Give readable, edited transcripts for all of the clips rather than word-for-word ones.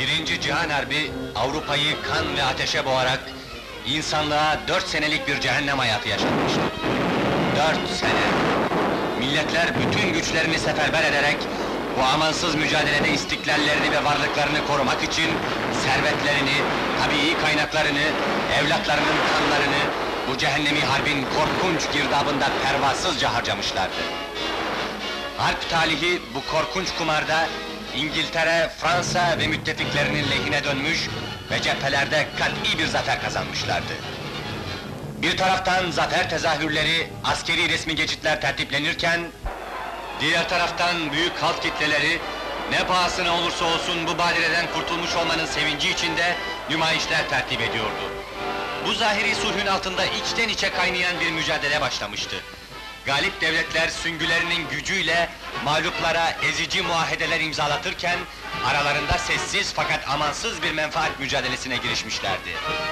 Birinci Cihan Harbi, Avrupa'yı kan ve ateşe boğarak, insanlığa 4 senelik bir cehennem hayatı yaşatmıştı. 4 sene! Milletler bütün güçlerini seferber ederek, bu amansız mücadelede istiklallerini ve varlıklarını korumak için, servetlerini, tabii kaynaklarını, evlatlarının kanlarını, bu cehennemi harbin korkunç girdabında pervasızca harcamışlardı. Harp talihi bu korkunç kumarda, İngiltere, Fransa ve müttefiklerinin lehine dönmüş ve cephelerde kat'î bir zafer kazanmışlardı. Bir taraftan zafer tezahürleri, askeri resmi geçitler tertiplenirken, diğer taraftan büyük halk kitleleri, ne pahasına olursa olsun bu badireden kurtulmuş olmanın sevinci içinde nümayişler tertip ediyordu. Bu zahiri sulhün altında içten içe kaynayan bir mücadele başlamıştı. Galip devletler süngülerinin gücüyle mağluplara ezici muahedeler imzalatırken, aralarında sessiz fakat amansız bir menfaat mücadelesine girişmişlerdi.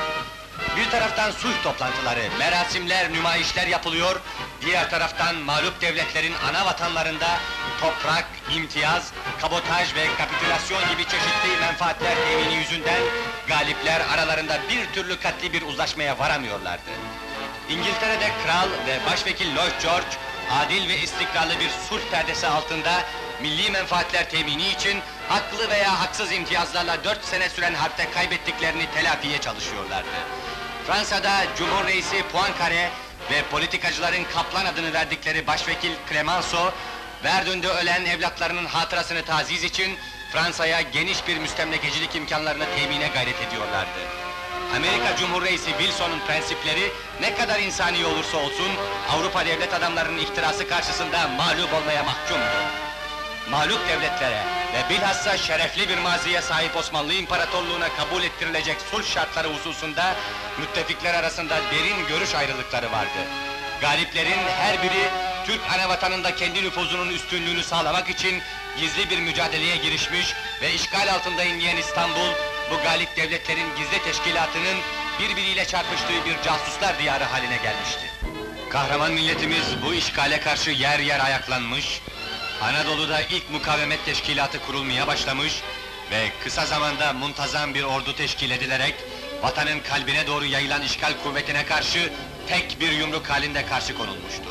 Bir taraftan sulh toplantıları, merasimler, nümayişler yapılıyor, diğer taraftan mağlup devletlerin ana vatanlarında toprak, imtiyaz, kabotaj ve kapitülasyon gibi çeşitli menfaatler temini yüzünden galipler aralarında bir türlü katli bir uzlaşmaya varamıyorlardı. İngiltere'de kral ve başvekil Lloyd George, adil ve istikrarlı bir sulh perdesi altında milli menfaatler temini için haklı veya haksız imtiyazlarla 4 sene süren harpte kaybettiklerini telafiye çalışıyorlardı. Fransa'da Cumhur Reisi Poincaré ve politikacıların kaplan adını verdikleri başvekil Clemenceau, Verdun'da ölen evlatlarının hatırasını taziz için Fransa'ya geniş bir müstemlekecilik imkanlarını temine gayret ediyorlardı. Amerika Cumhur Reisi Wilson'un prensipleri ne kadar insani olursa olsun Avrupa devlet adamlarının ihtirası karşısında mağlup olmaya mahkumdu. Mağlup devletlere ve bilhassa şerefli bir maziye sahip Osmanlı İmparatorluğu'na kabul ettirilecek sulh şartları hususunda müttefikler arasında derin görüş ayrılıkları vardı. Galiplerin her biri Türk anavatanında kendi nüfuzunun üstünlüğünü sağlamak için gizli bir mücadeleye girişmiş ve işgal altında inleyen İstanbul, bu galip devletlerin gizli teşkilatının birbiriyle çarpıştığı bir casuslar diyarı haline gelmişti. Kahraman milletimiz bu işgale karşı yer yer ayaklanmış, Anadolu'da ilk mukavemet teşkilatı kurulmaya başlamış ve kısa zamanda muntazam bir ordu teşkil edilerek vatanın kalbine doğru yayılan işgal kuvvetine karşı tek bir yumruk halinde karşı konulmuştu.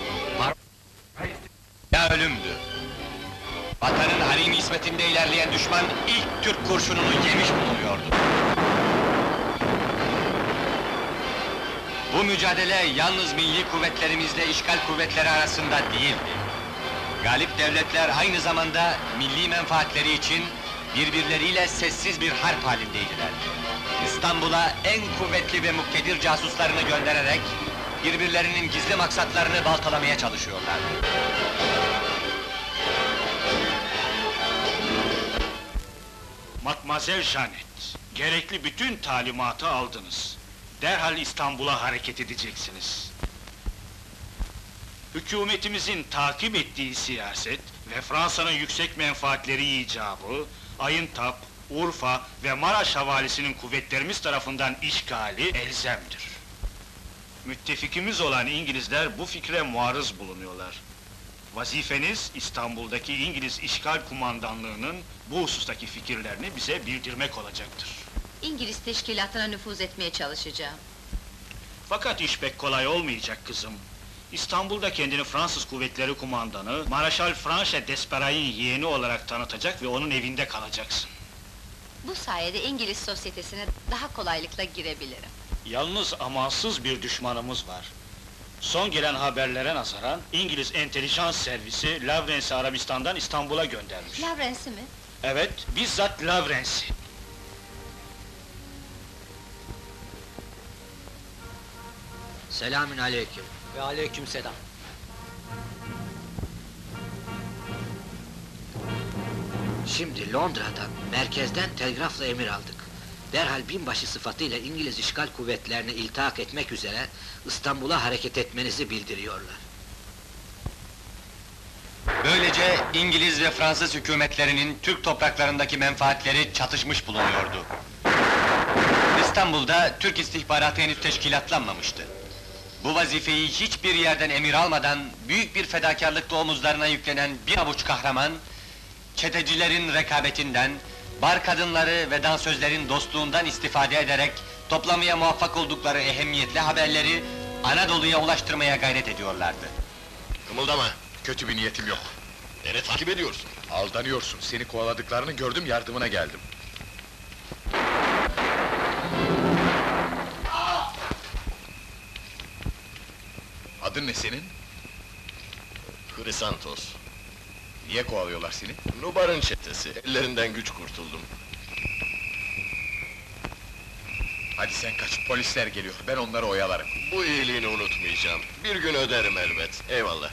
Ya ölümdü. Vatanın harim ismetinde ilerleyen düşman ilk Türk kurşununu yemiş bulunuyordu. Bu mücadele yalnız milli kuvvetlerimizle işgal kuvvetleri arasında değildi. Galip devletler aynı zamanda milli menfaatleri için birbirleriyle sessiz bir harp halindeydiler. İstanbul'a en kuvvetli ve muktedir casuslarını göndererek birbirlerinin gizli maksatlarını baltalamaya çalışıyorlardı. Matmazel Janet, gerekli bütün talimatı aldınız. Derhal İstanbul'a hareket edeceksiniz. Hükümetimizin takip ettiği siyaset ve Fransa'nın yüksek menfaatleri icabı, Ayıntap, Urfa ve Maraş havalisinin kuvvetlerimiz tarafından işgali elzemdir. Müttefikimiz olan İngilizler bu fikre muarız bulunuyorlar. Vazifeniz, İstanbul'daki İngiliz işgal kumandanlığının bu husustaki fikirlerini bize bildirmek olacaktır. İngiliz teşkilatına nüfuz etmeye çalışacağım. Fakat iş pek kolay olmayacak kızım. İstanbul'da kendini Fransız kuvvetleri kumandanı, Mareşal Franche Desperay'ın yeğeni olarak tanıtacak ve onun evinde kalacaksın. Bu sayede İngiliz sosyetesine daha kolaylıkla girebilirim. Yalnız amansız bir düşmanımız var. Son gelen haberlere nazaran, İngiliz entelijans servisi Lawrence'i Arabistan'dan İstanbul'a göndermiş. Lawrence'i mi? Evet, bizzat Lawrence'i. Selamün aleyküm. Ve aleykümselam. Şimdi Londra'dan, merkezden telgrafla emir aldık. Derhal binbaşı sıfatıyla İngiliz işgal kuvvetlerine iltihak etmek üzere İstanbul'a hareket etmenizi bildiriyorlar. Böylece İngiliz ve Fransız hükümetlerinin Türk topraklarındaki menfaatleri çatışmış bulunuyordu. İstanbul'da Türk istihbaratı henüz teşkilatlanmamıştı. Bu vazifeyi hiçbir yerden emir almadan, büyük bir fedakarlıkla omuzlarına yüklenen bir avuç kahraman, çetecilerin rekabetinden, bar kadınları ve dansözlerin dostluğundan istifade ederek toplamaya muvaffak oldukları ehemmiyetli haberleri Anadolu'ya ulaştırmaya gayret ediyorlardı. Kımıldama, kötü bir niyetim yok. Beni takip ediyorsun. Aldanıyorsun, seni kovaladıklarını gördüm, yardımına geldim. Adın ne senin? Hrisantos. Niye kovalıyorlar seni? Nubar'ın çetesi. Ellerinden güç kurtuldum. Hadi sen kaç, polisler geliyor, ben onları oyalarım. Bu iyiliğini unutmayacağım. Bir gün öderim elbet. Eyvallah.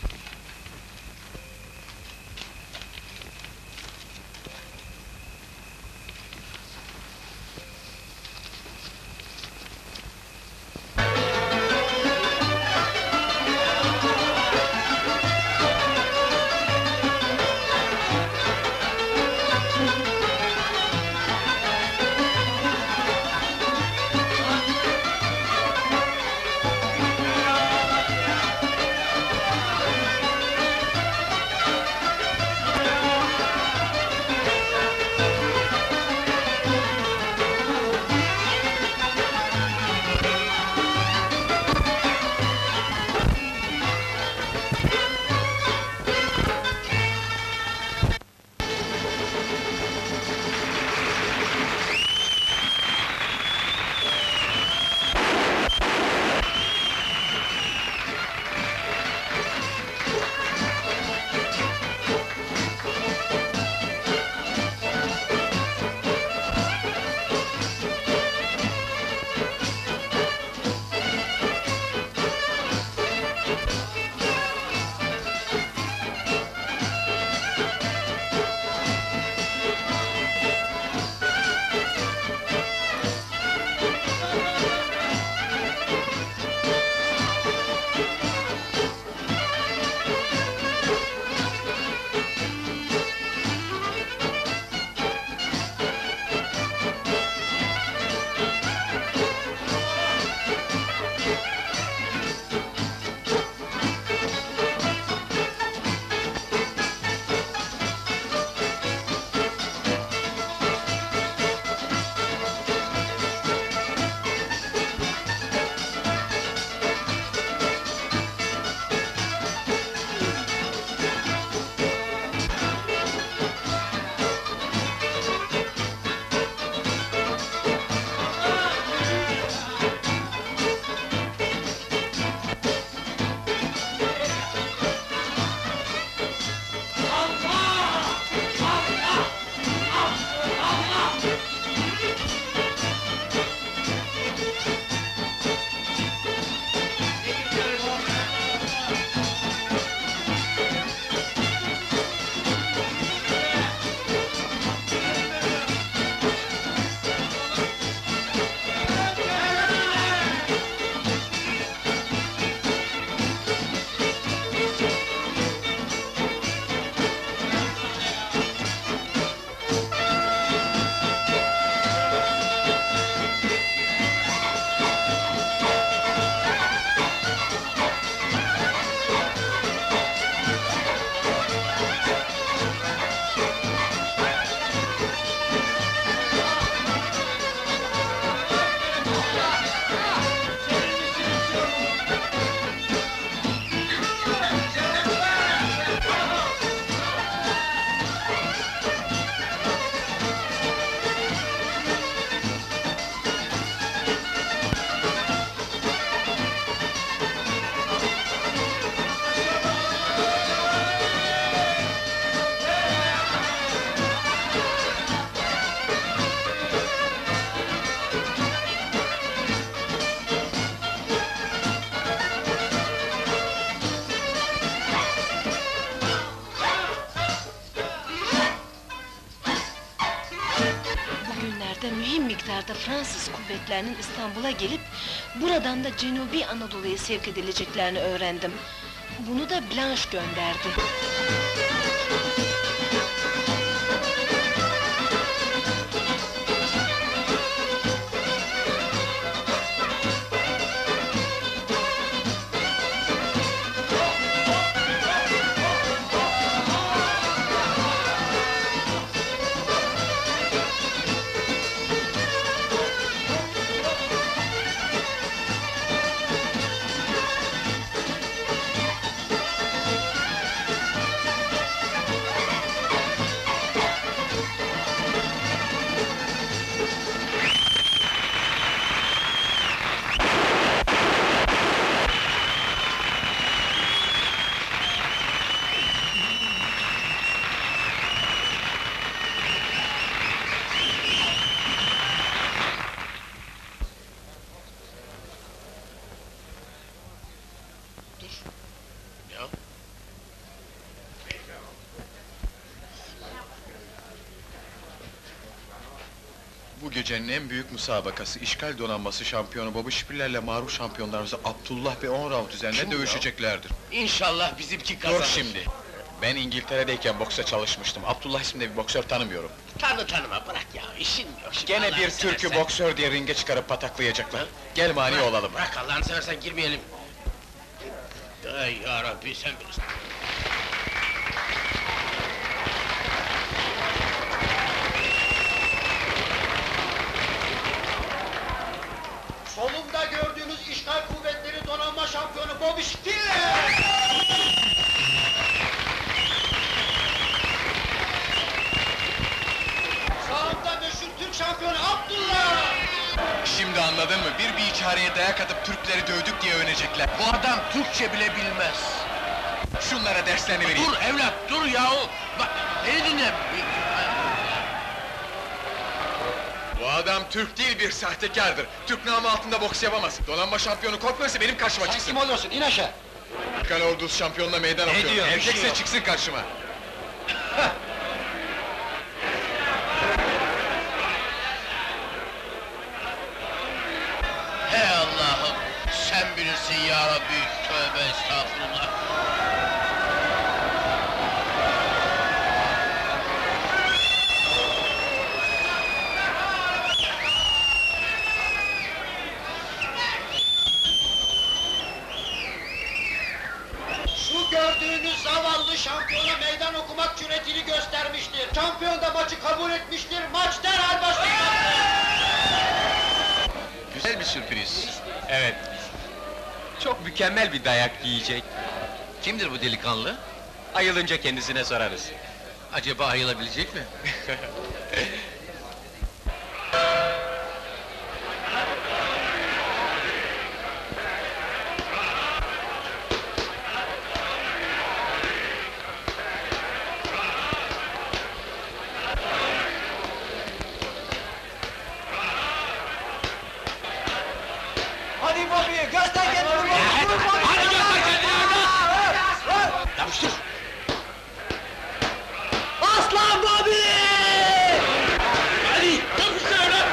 miktarda Fransız kuvvetlerinin İstanbul'a gelip buradan da Cenubi Anadolu'ya sevk edileceklerini öğrendim. Bunu da Blanche gönderdi. gecenin en büyük müsabakası, işgal donanması şampiyonu Bobby Spiller'le Maruf şampiyonlarımız Abdullah ve 10 round üzerine dövüşeceklerdir. İnşallah bizimki Dur kazanır. şimdi! Ben İngiltere'deyken boksa çalışmıştım. Abdullah isminde bir boksör tanımıyorum. Tanıma bırak ya, işin yok şimdi. Gene Allah'ını bir türkü seversen. boksör diye ringe çıkarıp pataklayacaklar. Gel mani olalım. Bırak Allah'ını seversen girmeyelim. Ey yarabbi sen bilirsin. Solumda gördüğünüz işgal kuvvetleri donanma şampiyonu Bobby Spiller! Sağımda meşhur Türk şampiyonu Abdullah! Şimdi anladın mı? Bir biçareye dayak atıp Türkleri dövdük diye övünecekler. Bu adam Türkçe bile bilmez. Şunlara derslerini vereyim. Dur evlat, dur yahu! Bak, beni dinle! Bu adam Türk değil, bir sahtekardır. Türk namı altında boks yapamaz. Donanma şampiyonu korkmuyorsa benim karşıma çıksın. Kim oluyorsun? İn aşağı! İşgal ordusu şampiyonuna meydan okuyor. diyor? Bir şey Erkekse yok. çıksın karşıma. Hey Allah'ım! Sen bilirsin ya Rabbi! Tövbe estağfurullah! Şu gördüğünüz zavallı şampiyona meydan okumak cüretini göstermiştir. Şampiyon da maçı kabul etmiştir, maç derhal başlayacaktır. Güzel bir sürpriz. Evet. Çok mükemmel bir dayak yiyecek. Kimdir bu delikanlı? Ayılınca kendisine sorarız. Acaba ayılabilecek mi? Hadi Bobby, göster kendini Bobby! Hadi göster kendini evlat! Yapıştır! Aslan Bobby! Hadi! Yapıştır evlat!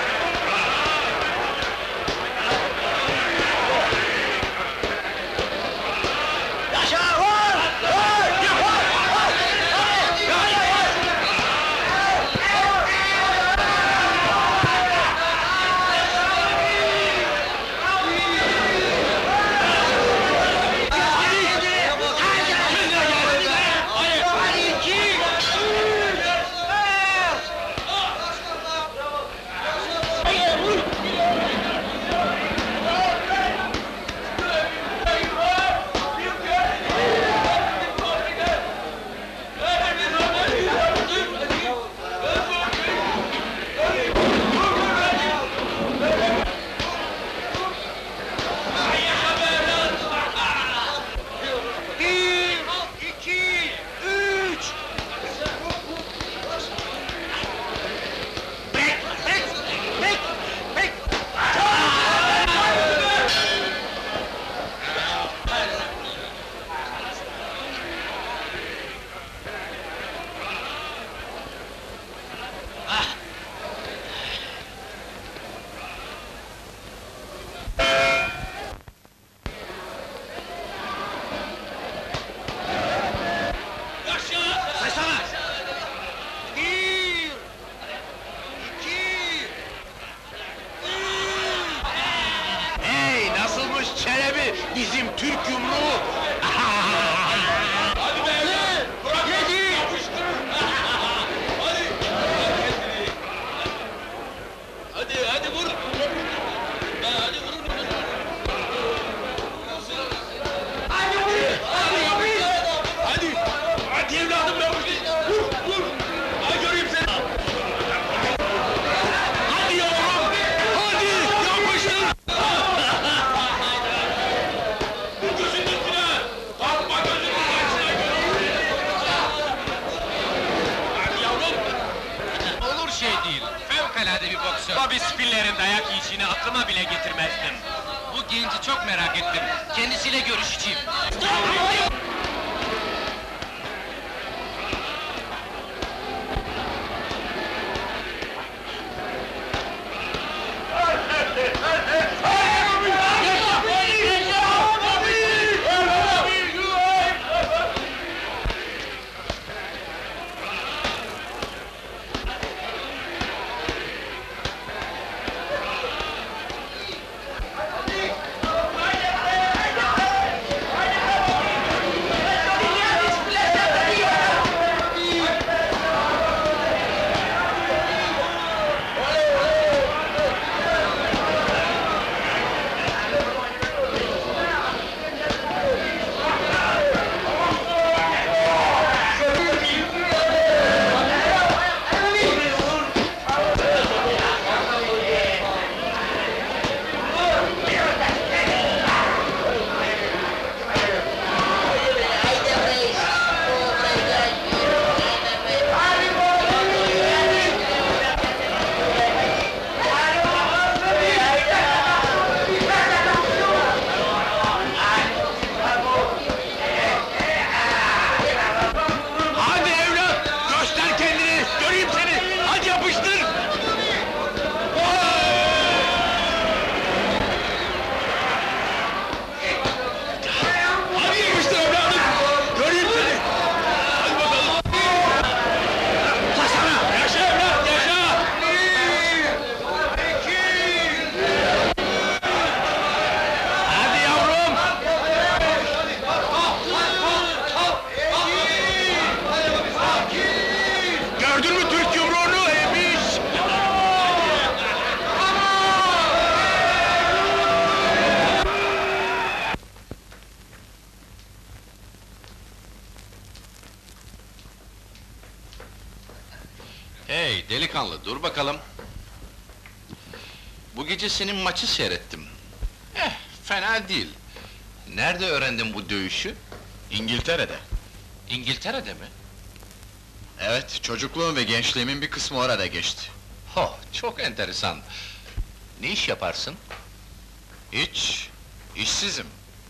Yaşa, vur! Saysana! Hey, nasılmış Çelebi, bizim Türk yumruğu? Hadi be! Yedi! Hadi vur! Hadi vur! Hadi evladım be! Vur! Hadi göreyim seni! Hadi yavrum! Hadi! Yapıştır! Bu gözünün üstüne! Takma gözünün karşısına Hadi yavrum! Olur şey değil. Fevkalade bir boksör. Bobby Spiller'in dayak yiyişini aklıma bile getirmezdim. Bu genci çok merak ettim. Kendisiyle görüşeceğim. delikanlı, dur bakalım. Bu gece senin maçı seyrettim. Fena değil. Nerede öğrendin bu dövüşü? İngiltere'de. İngiltere'de mi? Evet, çocukluğum ve gençliğimin bir kısmı orada geçti. Çok enteresan. Ne iş yaparsın? Hiç, işsizim.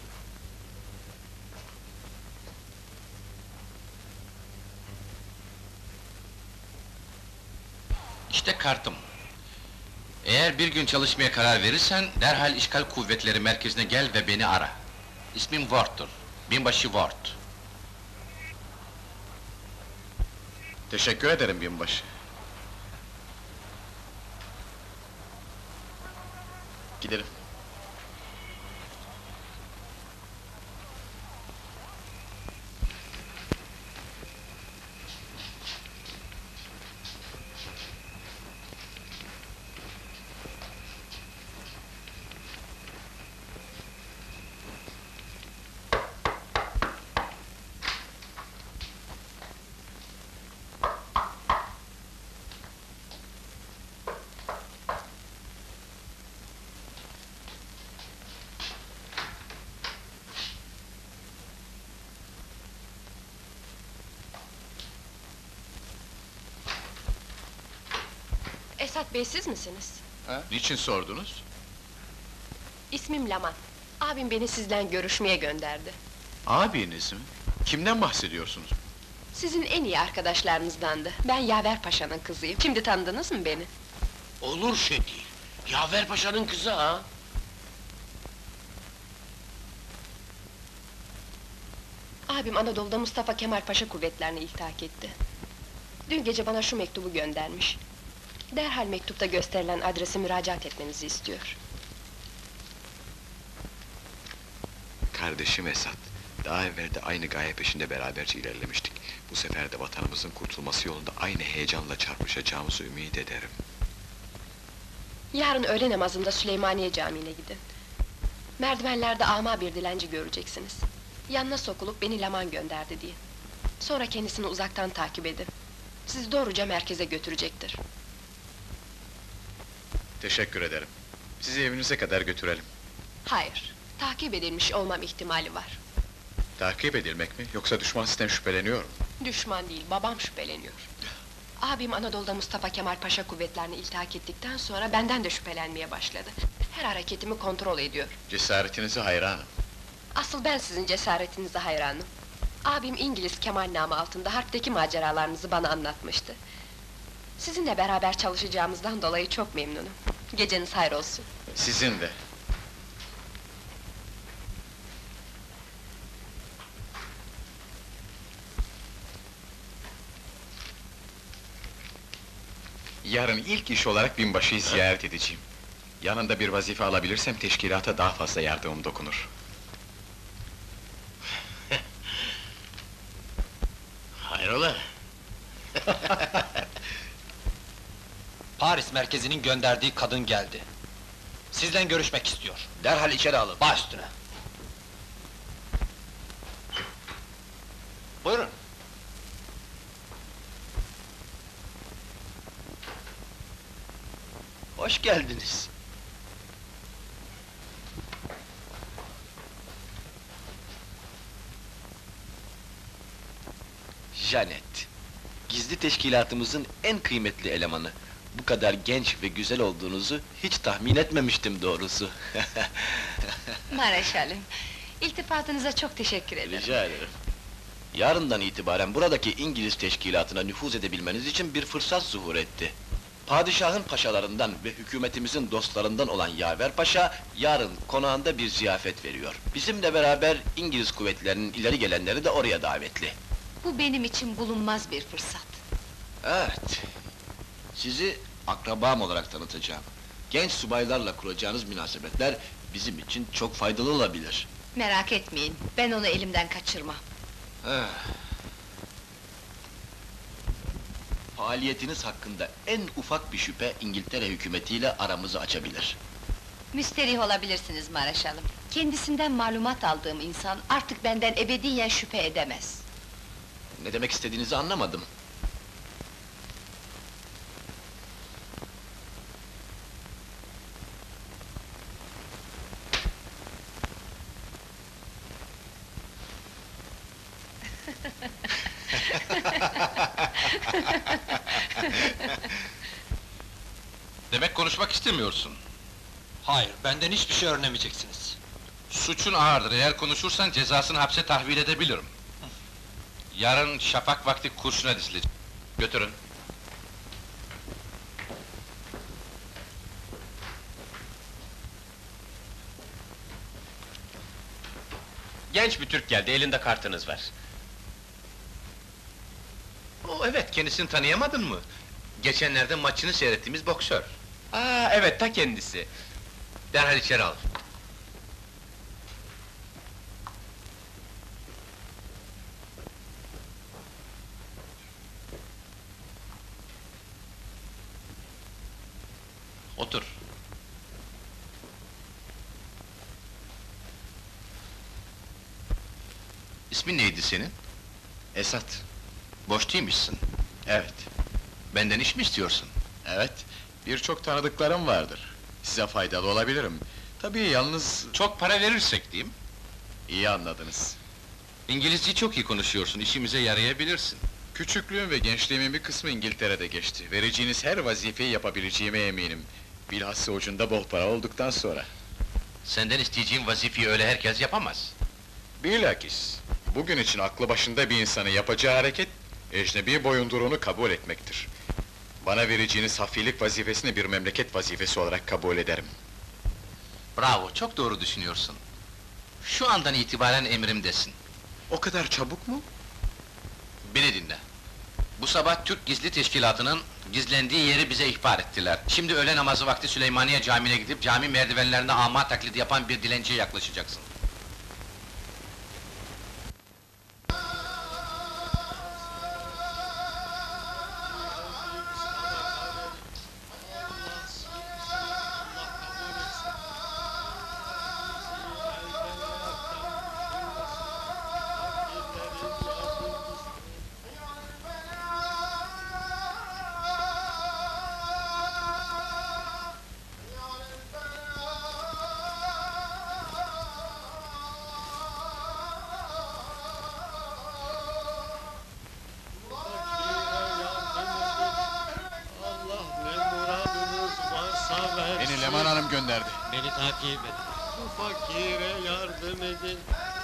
İşte kartım. Eğer bir gün çalışmaya karar verirsen, derhal işgal kuvvetleri merkezine gel ve beni ara. İsmim Ward'tur, binbaşı Ward. Teşekkür ederim binbaşı. Gidelim. Esat Bey, siz misiniz? Niçin sordunuz? İsmim Laman. Abim beni sizden görüşmeye gönderdi. Abiniz mi? Kimden bahsediyorsunuz? Sizin en iyi arkadaşlarınızdandı. Ben Yaver Paşa'nın kızıyım. Şimdi tanıdınız mı beni? Olur şey değil. Yaver Paşa'nın kızı ha? Abim Anadolu'da Mustafa Kemal Paşa kuvvetlerine iltihak etti. Dün gece bana şu mektubu göndermiş. Derhal mektupta gösterilen adrese müracaat etmenizi istiyor. Kardeşim Esat, daha evvel de aynı gaye peşinde beraberce ilerlemiştik. Bu sefer de vatanımızın kurtulması yolunda aynı heyecanla çarpışacağımızı ümit ederim. Yarın öğle namazında Süleymaniye Camii'ne gidin. Merdivenlerde ama bir dilenci göreceksiniz. Yanına sokulup beni Laman gönderdi diye. Sonra kendisini uzaktan takip edin. Sizi doğruca merkeze götürecektir. Teşekkür ederim. Sizi evinize kadar götürelim. Hayır, takip edilmiş olmam ihtimali var. Takip edilmek mi, yoksa düşman sizden şüpheleniyor mu? Düşman değil, babam şüpheleniyor. Abim Anadolu'da Mustafa Kemal Paşa kuvvetlerine iltihak ettikten sonra benden de şüphelenmeye başladı. Her hareketimi kontrol ediyor. Cesaretinize hayranım. Asıl ben sizin cesaretinize hayranım. Abim İngiliz Kemal namı altında harpteki maceralarınızı bana anlatmıştı. Sizinle beraber çalışacağımızdan dolayı çok memnunum. Geceniz hayır olsun. Sizin de. Yarın ilk iş olarak binbaşıyı ziyaret edeceğim. Yanında bir vazife alabilirsem teşkilata daha fazla yardımım dokunur. Hayrola? Paris merkezinin gönderdiği kadın geldi. Sizden görüşmek istiyor. Derhal içeri alın. Baş üstüne. Buyurun. Hoş geldiniz. Janet, gizli teşkilatımızın en kıymetli elemanı. Bu kadar genç ve güzel olduğunuzu hiç tahmin etmemiştim doğrusu. Mareşalim, iltifatınıza çok teşekkür ederim. Rica ederim. Yarından itibaren buradaki İngiliz teşkilatına nüfuz edebilmeniz için bir fırsat zuhur etti. Padişahın paşalarından ve hükümetimizin dostlarından olan Yaver Paşa, yarın konağında bir ziyafet veriyor. Bizimle beraber İngiliz kuvvetlerinin ileri gelenleri de oraya davetli. Bu benim için bulunmaz bir fırsat. Evet, sizi akrabam olarak tanıtacağım. Genç subaylarla kuracağınız münasebetler bizim için çok faydalı olabilir. Merak etmeyin, ben onu elimden kaçırmam. Faaliyetiniz hakkında en ufak bir şüphe İngiltere hükümetiyle aramızı açabilir. Müsterih olabilirsiniz Mareşalım. Kendisinden malumat aldığım insan artık benden ebediyen şüphe edemez. Ne demek istediğinizi anlamadım. Demek konuşmak istemiyorsun. Hayır, benden hiçbir şey öğrenemeyeceksiniz. Suçun ağırdır, eğer konuşursan cezasını hapse tahvil edebilirim. Yarın şafak vakti kurşuna dizilecek. Götürün. Genç bir Türk geldi, elinde kartınız var. O evet, kendisini tanıyamadın mı? Geçenlerde maçını seyrettiğimiz boksör. Aa, evet, ta kendisi. Derhal içeri al. Otur. İsmin neydi senin? Esat. Boş değilmişsin. Evet. Benden iş mi istiyorsun? Evet. Birçok tanıdıklarım vardır. Size faydalı olabilirim. Tabii yalnız... Çok para verirsek diyeyim. İyi anladınız. İngilizceyi çok iyi konuşuyorsun, işimize yarayabilirsin. Küçüklüğüm ve gençliğimin bir kısmı İngiltere'de geçti. Vereceğiniz her vazifeyi yapabileceğime eminim. Bilhassa ucunda bol para olduktan sonra. Senden isteyeceğim vazifeyi öyle herkes yapamaz. Bilakis, bugün için aklı başında bir insanın yapacağı hareket, ecnebi boyunduruğunu kabul etmektir. Bana vereceğiniz hafilik vazifesini bir memleket vazifesi olarak kabul ederim. Bravo, çok doğru düşünüyorsun. Şu andan itibaren emrimdesin. O kadar çabuk mu? Beni dinle. Bu sabah Türk Gizli Teşkilatı'nın gizlendiği yeri bize ihbar ettiler. Şimdi öğle namazı vakti Süleymaniye Camii'ne gidip cami merdivenlerinde ama taklidi yapan bir dilenciye yaklaşacaksın. Beni Leman Hanım gönderdi. Beni takip et. Bu fakire yardım edin.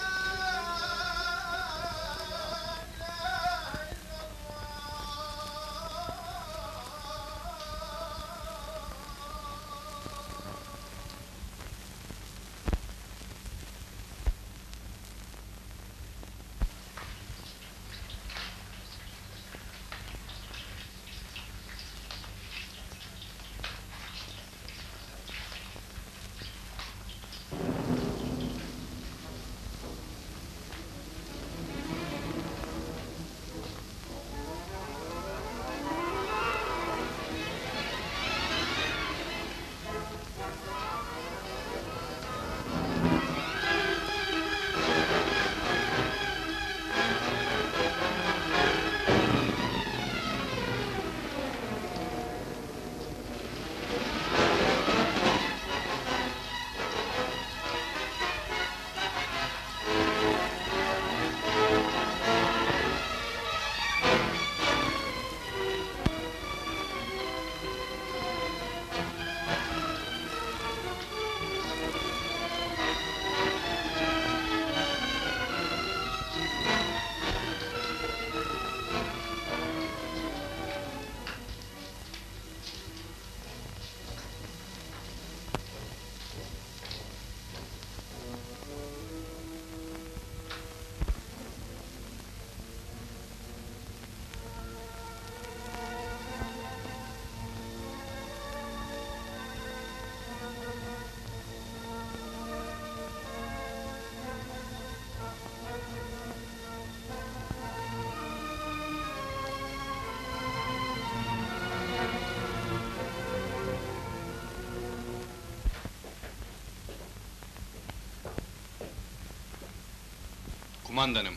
Kumandanım,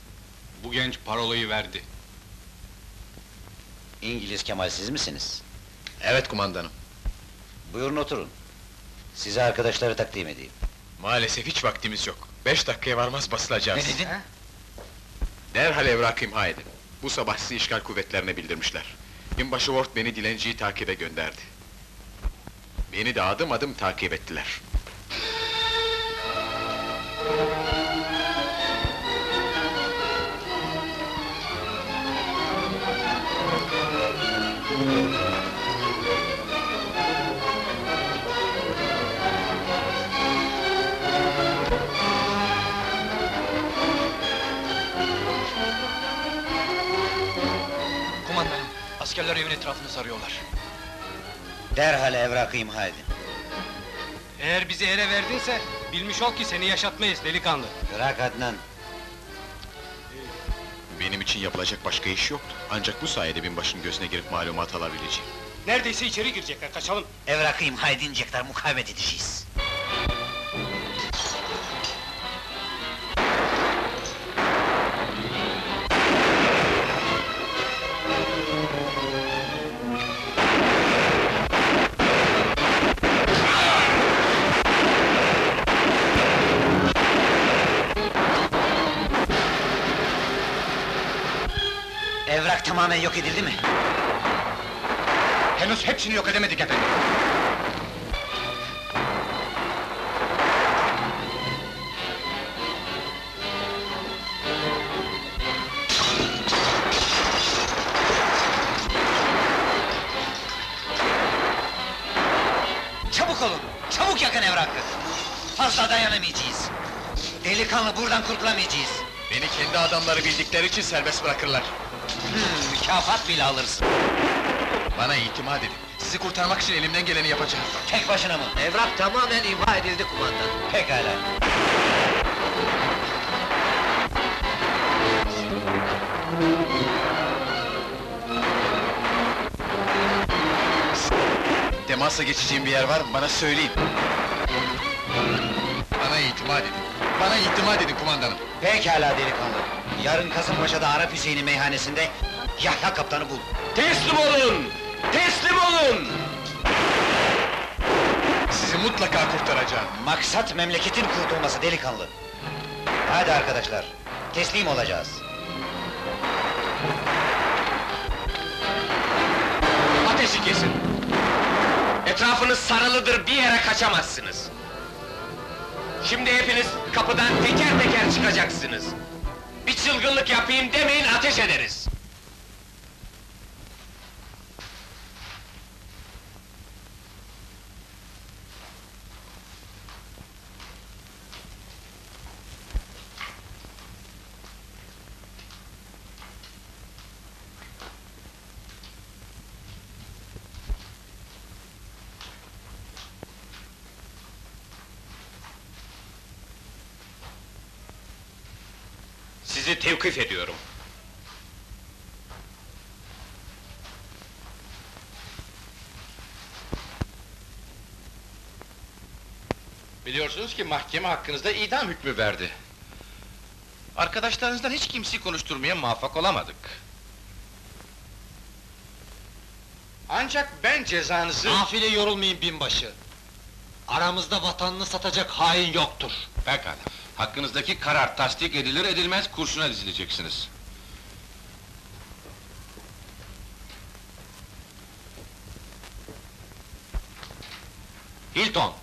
bu genç parolayı verdi. İngiliz Kemal siz misiniz? Evet kumandanım. Buyurun oturun. Size arkadaşları takdim edeyim. Maalesef hiç vaktimiz yok. 5 dakikaya varmaz basılacağız. Ha? Derhal evrakı imha edin. Bu sabah sizi işgal kuvvetlerine bildirmişler. Binbaşı Ward beni dilenciyi takibe gönderdi. Beni de adım adım takip ettiler. Kumandanım, askerler evin etrafını sarıyorlar. Derhal evrakı imha edin. Eğer bizi ele verdinse, bilmiş ol ki seni yaşatmayız delikanlı. Bırak Adnan. Benim için yapılacak başka iş yoktu. Ancak bu sayede binbaşının gözüne girip malumat alabileceğim. Neredeyse içeri girecekler, kaçalım. Evrakı imha edincekler, mukavemet edeceğiz. Evrak tamamen yok edildi mi? Henüz hepsini yok edemedik efendim. Çabuk olun, çabuk yakın evrakı! Fazla dayanamayacağız! Delikanlı, buradan kurtulamayacağız! Beni kendi adamları bildikleri için serbest bırakırlar. Mükafat bile alırsın! Bana itimat edin. Sizi kurtarmak için elimden geleni yapacağım. Tek başına mı? Evrak tamamen imha edildi kumandan. Pekala. Temasla geçeceğim bir yer var mı? Bana söyleyin. Bana itimat edin. Bana itimat edin kumandanım. Pekala delikanlı. Yarın Kasımpaşa'da Arap Hüseyin'in meyhanesinde Yahya kaptanı bul. Teslim olun! Teslim olun! Sizi mutlaka kurtaracağım. Maksat memleketin kurtulması delikanlı. Hadi arkadaşlar, teslim olacağız. Ateşi kesin! Etrafınız sarılıdır, bir yere kaçamazsınız! Şimdi hepiniz kapıdan teker teker çıkacaksınız! Bir çılgınlık yapayım demeyin, ateş ederiz! Sizi tevkif ediyorum. Biliyorsunuz ki mahkeme hakkınızda idam hükmü verdi. Arkadaşlarınızdan hiç kimseyi konuşturmaya muvaffak olamadık. Ancak ben cezanızı... Nafile yorulmayın binbaşı. Aramızda vatanını satacak hain yoktur. Pekala. Hakkınızdaki karar tasdik edilir edilmez kurşuna dizileceksiniz. Hilton!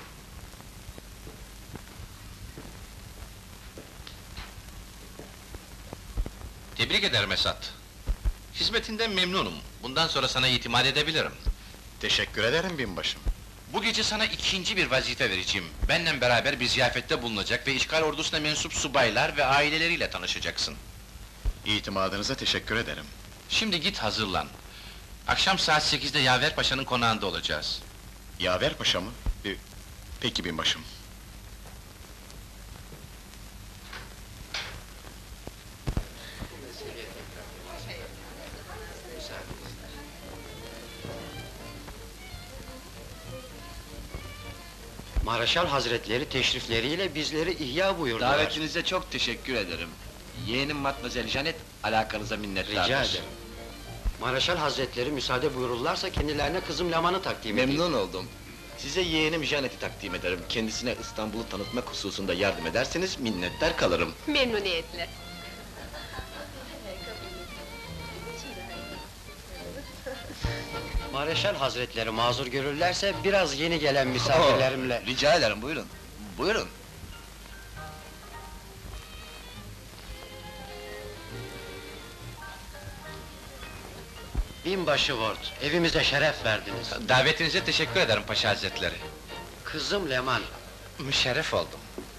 Tebrik ederim Esat. Hizmetinden memnunum. Bundan sonra sana itimat edebilirim. Teşekkür ederim binbaşım. Bu gece sana ikinci bir vazife vereceğim. Benimle beraber bir ziyafette bulunacak ve işgal ordusuna mensup subaylar ve aileleriyle tanışacaksın. İtimadınıza teşekkür ederim. Şimdi git hazırlan. Akşam saat 8'de Yaver Paşa'nın konağında olacağız. Yaver Paşa mı? Peki binbaşım. Maraşal Hazretleri teşrifleriyle bizleri ihya buyurdular. Davetinize çok teşekkür ederim. Yeğenim Matmazel Janet, alakanıza minnettardır. Rica ederim. Maraşal Hazretleri müsaade buyururlarsa kendilerine kızım Laman'ı takdim edeyim. Memnun oldum. Size yeğenim Janet'i takdim ederim. Kendisine İstanbul'u tanıtmak hususunda yardım ederseniz minnettar kalırım. Memnuniyetle. Mareşal Hazretleri mazur görürlerse biraz yeni gelen misafirlerimle. Rica ederim, buyurun. Buyurun. Binbaşı Ward, evimize şeref verdiniz. Davetinize teşekkür ederim Paşa Hazretleri. Kızım Leman, Müşerref oldum.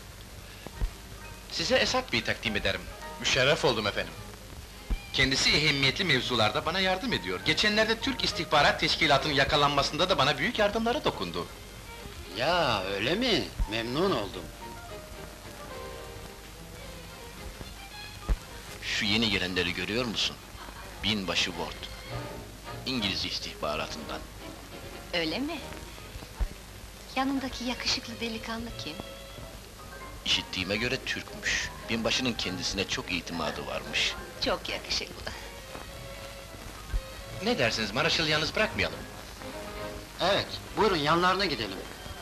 Size Esat Bey'i takdim ederim. Müşerref oldum efendim. Kendisi ehemmiyetli mevzularda bana yardım ediyor. Geçenlerde Türk İstihbarat Teşkilatı'nın yakalanmasında da bana büyük yardımları dokundu. ya öyle mi? Memnun oldum. Şu yeni gelenleri görüyor musun? Binbaşı Ward. İngiliz istihbaratından. Öyle mi? Yanındaki yakışıklı delikanlı kim? İşittiğime göre Türkmüş. Binbaşının kendisine çok itimadı varmış. Çok yakışıklı. Ne dersiniz, Maraşal'ı yalnız bırakmayalım? Evet, buyurun yanlarına gidelim.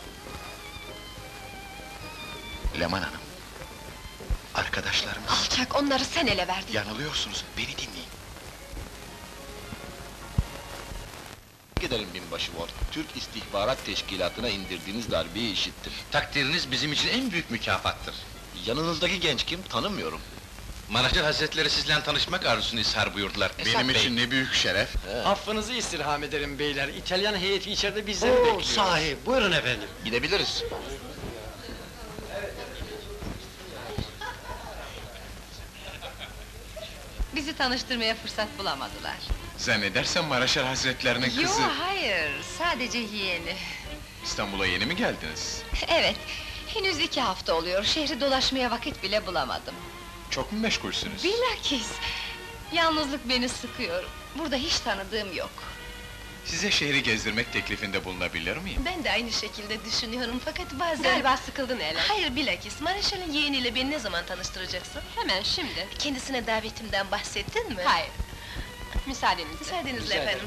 Leman Hanım. Arkadaşlarımız. Alçak, onları sen ele verdin. Yanılıyorsunuz, beni dinleyin. Gidelim binbaşı Ward. Türk İstihbarat Teşkilatı'na indirdiğiniz darbeyi işittim. Takdiriniz bizim için en büyük mükafattır. Yanınızdaki genç kim? Tanımıyorum. Maraşal Hazretleri sizle tanışmak arzusunu ishar buyurdular. Benim için ne büyük şeref. Affınızı istirham ederim beyler. İtalyan heyeti içeride bizleri Oo, bekliyor. sahi, buyurun efendim. Gidebiliriz. Bizi tanıştırmaya fırsat bulamadılar. Zannedersem Maraşal Hazretlerinin Yo, kızı... hayır, sadece yeğeni. İstanbul'a yeni mi geldiniz? Evet, henüz 2 hafta oluyor, şehri dolaşmaya vakit bile bulamadım. Çok mu meşgulsünüz? Bilakis, yalnızlık beni sıkıyor. Burada hiç tanıdığım yok. Size şehri gezdirmek teklifinde bulunabilir miyim? Ben de aynı şekilde düşünüyorum fakat bazen... Galiba sıkıldın Ellen. Hayır bilakis, Mareşal'in yeğeniyle beni ne zaman tanıştıracaksın? Hemen şimdi. Kendisine davetimden bahsettin mi? Hayır. Müsaadenizle. Müsaadenizle efendim.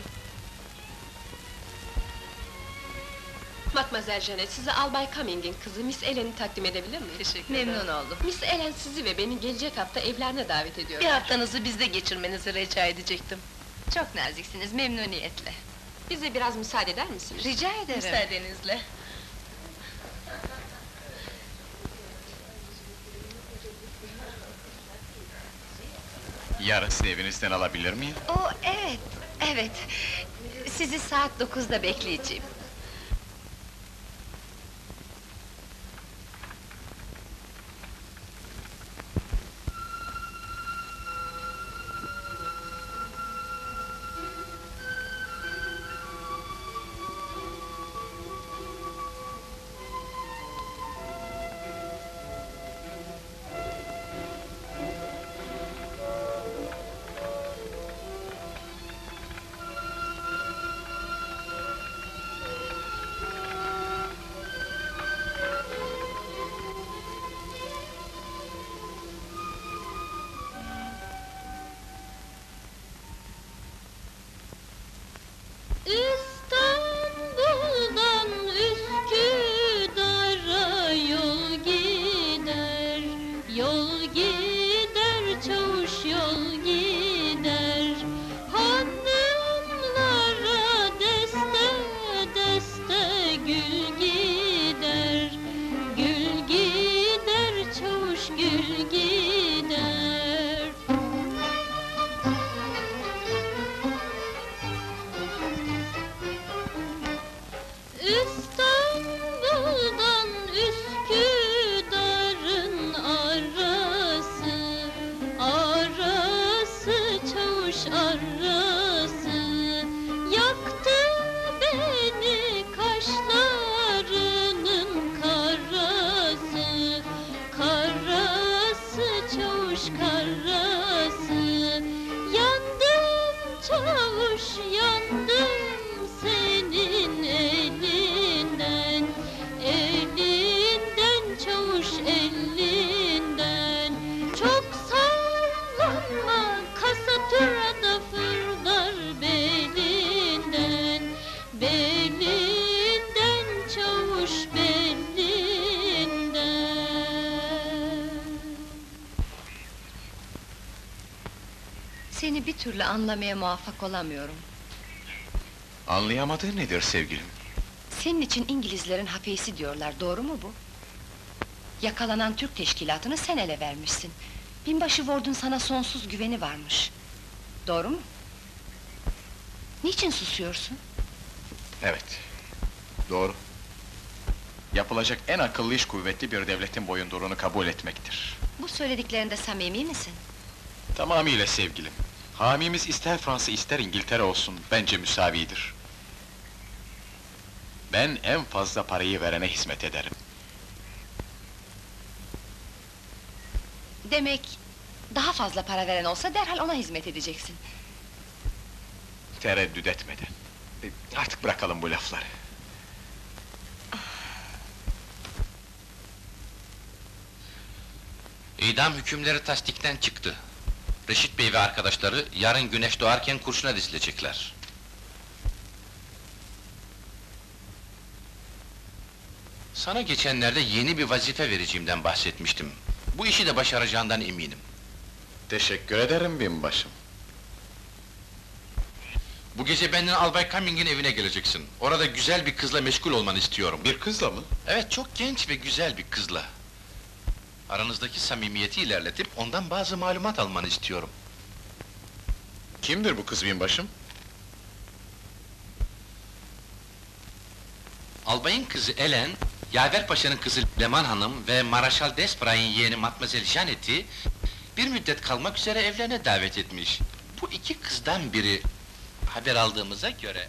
Mademoiselle Janet, size Albay Cumming'in kızı Miss Ellen'i takdim edebilir miyim? Teşekkür ederim. Memnun oldum. Miss Ellen sizi ve beni gelecek hafta evlerine davet ediyor. Bir haftanızı bizde geçirmenizi rica edecektim. Çok naziksiniz, memnuniyetle. Bize biraz müsaade eder misiniz? Rica ederim. Müsaadenizle. Yarın sizi evinizden alabilir miyim? Evet, evet. Sizi saat 9'da bekleyeceğim. İstanbul'dan Üsküdar'a yol gider, yol gider, çavuş yol gider. Hanımlara deste deste gül gider, gül gider, çavuş gül gider. İstanbul'dan Üsküdar'ın arası, arası, çavuş arası. Yaktı beni kaşlarının karası, karası, çavuş karası. Yandım çavuş, yandım senin elinden, elinden, çavuş elinden. Çok sallanma, kasaturada fırlar belinden, belinden, çavuş belinden. Seni bir türlü anlamaya muvaffak olamıyorum. Anlayamadığı nedir sevgilim? Senin için İngilizlerin hafeysi diyorlar, doğru mu bu? Yakalanan Türk teşkilatını sen ele vermişsin. Binbaşı Ward'un sana sonsuz güveni varmış. Doğru mu? Niçin susuyorsun? Evet, doğru. Yapılacak en akıllı iş kuvvetli bir devletin boyunduruğunu kabul etmektir. Bu söylediklerinde samimi misin? Tamamıyla sevgilim. Hamimiz ister Fransa ister İngiltere olsun, bence müsavidir. Ben en fazla parayı verene hizmet ederim. Demek, daha fazla para veren olsa derhal ona hizmet edeceksin. Tereddüt etmeden. Artık bırakalım bu lafları. İdam hükümleri tasdikten çıktı. Reşit Bey ve arkadaşları yarın güneş doğarken kurşuna dizilecekler. Sana geçenlerde yeni bir vazife vereceğimden bahsetmiştim. Bu işi de başaracağından eminim. Teşekkür ederim binbaşım. Bu gece benden Albay Cumming'in evine geleceksin. Orada güzel bir kızla meşgul olmanı istiyorum. Bir kızla mı? Evet, çok genç ve güzel bir kızla. Aranızdaki samimiyeti ilerletip ondan bazı malumat almanı istiyorum. Kimdir bu kız binbaşım? Albayın kızı Ellen, Yaver Paşa'nın kızı Leman Hanım ve Maraşal Desbray'ın yeğeni Matmazel Janet'i bir müddet kalmak üzere evlerine davet etmiş. Bu iki kızdan biri, haber aldığımıza göre...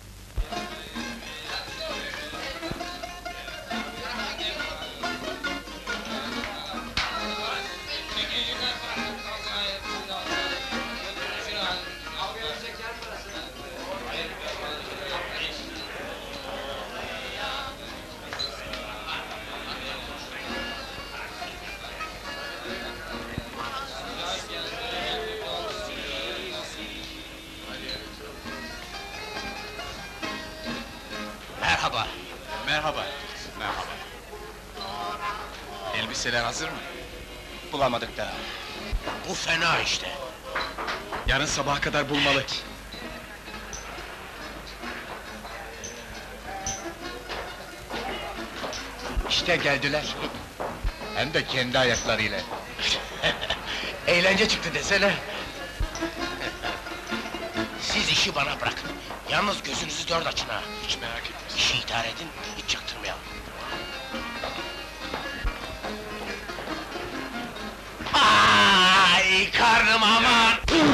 Merhaba. Merhaba. Merhaba. Elbiseler hazır mı? Bulamadık daha. Bu fena işte. Yarın sabaha kadar bulmalı. İşte geldiler. Hem de kendi ayaklarıyla. Eğlence çıktı desene. Siz işi bana bırakın. Yalnız gözünüzü dört açın ha. Hiç merak etme. İşi idare edin, hiç çaktırmayalım. Ay karnım aman!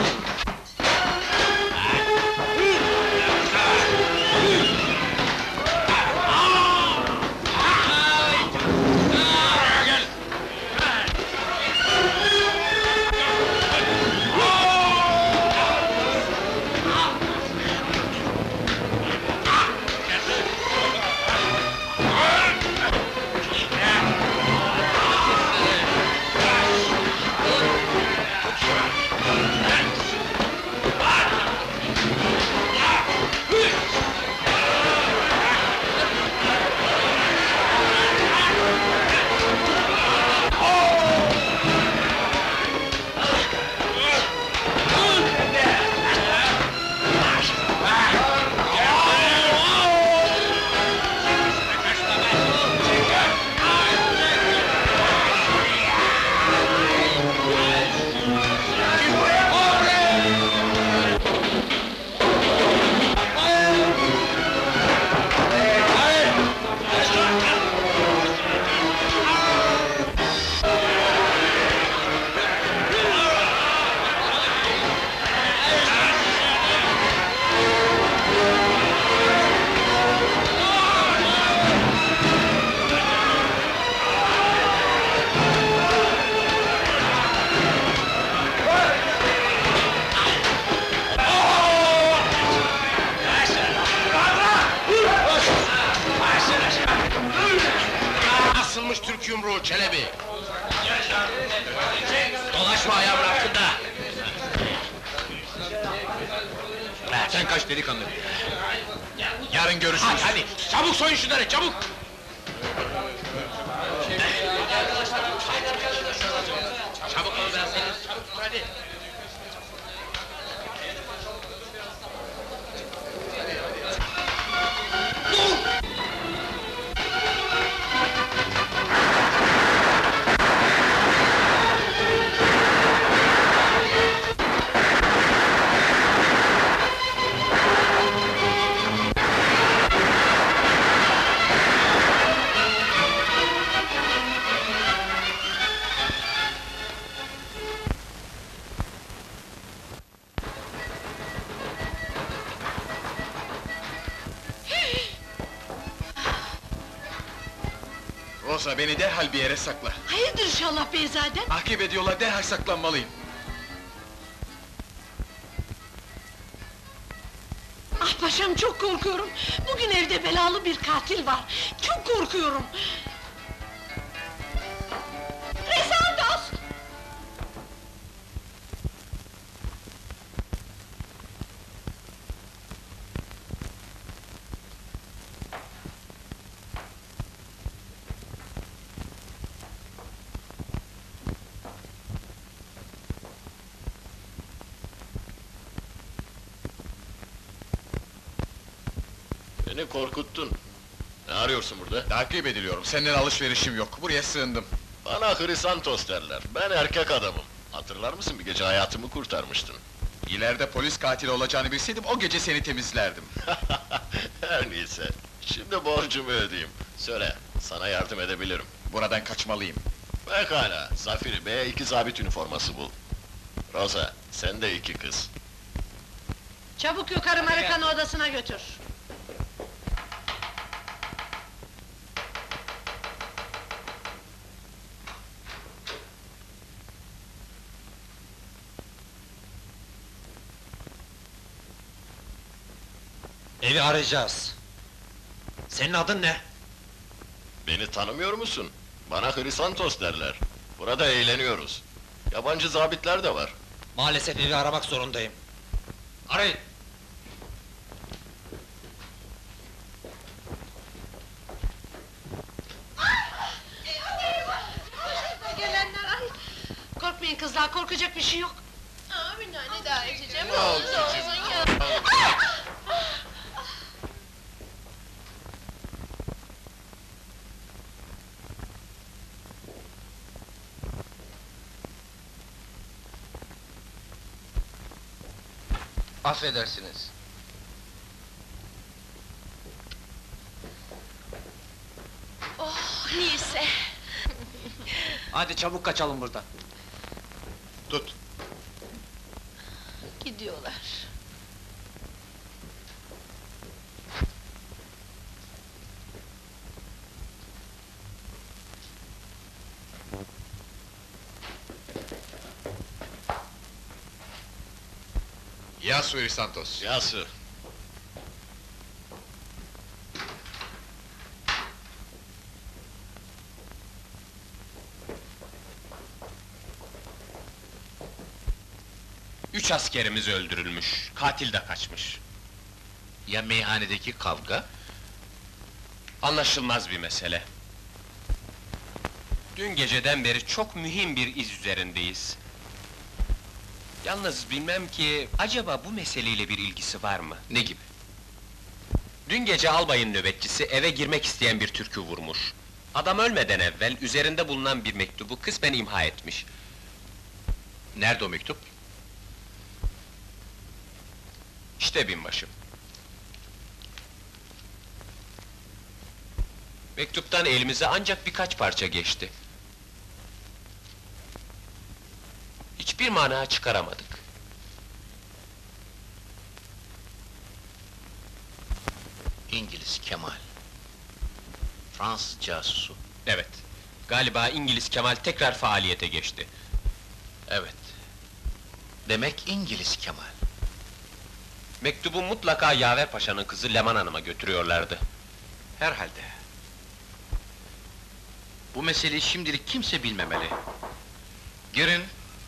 Asılmış Türk yumruğu Çelebi! Dolaşma ayağımın hakkında! Sen kaç delikanlı. Yarın görüşürüz. Hadi, çabuk soyun şunları, çabuk! Çabuk ol ben seni, çabuk hadi! Rosa, beni derhal bir yere sakla. Hayırdır inşallah beyzadem? Takip ediyorlar, derhal saklanmalıyım. Ah paşam, çok korkuyorum. Bugün evde belalı bir katil var. Çok korkuyorum. Resandos! Beni korkuttun. Ne arıyorsun burada? Takip ediliyorum, seninle alışverişim yok. Buraya sığındım. Bana Hrisantos derler. Ben erkek adamım. Hatırlar mısın, bir gece hayatımı kurtarmıştın. İleride polis katili olacağını bilseydim, o gece seni temizlerdim. Her neyse. Şimdi borcumu ödeyeyim. Söyle, sana yardım edebilirim. Buradan kaçmalıyım. Pekala, Zafir Bey'e 2 zabit üniforması bul. Rosa, sen de 2 kız. Çabuk yukarı Amerikan odasına götür. Evi arayacağız. Senin adın ne? Beni tanımıyor musun? Bana Hrisantos derler. Burada eğleniyoruz. Yabancı zabitler de var. Maalesef evi aramak zorundayım. Arayın! Gelenler, ay! Korkmayın kızlar, korkacak bir şey yok. Bir tane daha içeceğim. Ne oldu cicim? Affedersiniz. Oh, neyse. Hadi çabuk kaçalım buradan. Tut. Gidiyorlar. Yasu Hrisantos. Yasu. Üç askerimiz öldürülmüş, katil de kaçmış. Ya meyhanedeki kavga? Anlaşılmaz bir mesele. Dün geceden beri çok mühim bir iz üzerindeyiz. Yalnız bilmem ki, acaba bu meseleyle bir ilgisi var mı? Ne gibi? Dün gece albayın nöbetçisi eve girmek isteyen bir Türk'ü vurmuş. Adam ölmeden evvel üzerinde bulunan bir mektubu kısmen imha etmiş. Nerede o mektup? İşte binbaşım. Mektuptan elimize ancak birkaç parça geçti. Hiçbir mana çıkaramadık. İngiliz Kemal. Fransız casusu. Evet, galiba İngiliz Kemal tekrar faaliyete geçti. Evet. Demek İngiliz Kemal. Mektubu mutlaka Yaver Paşa'nın kızı Leman Hanım'a götürüyorlardı. Herhalde. Bu meseleyi şimdilik kimse bilmemeli. Girin.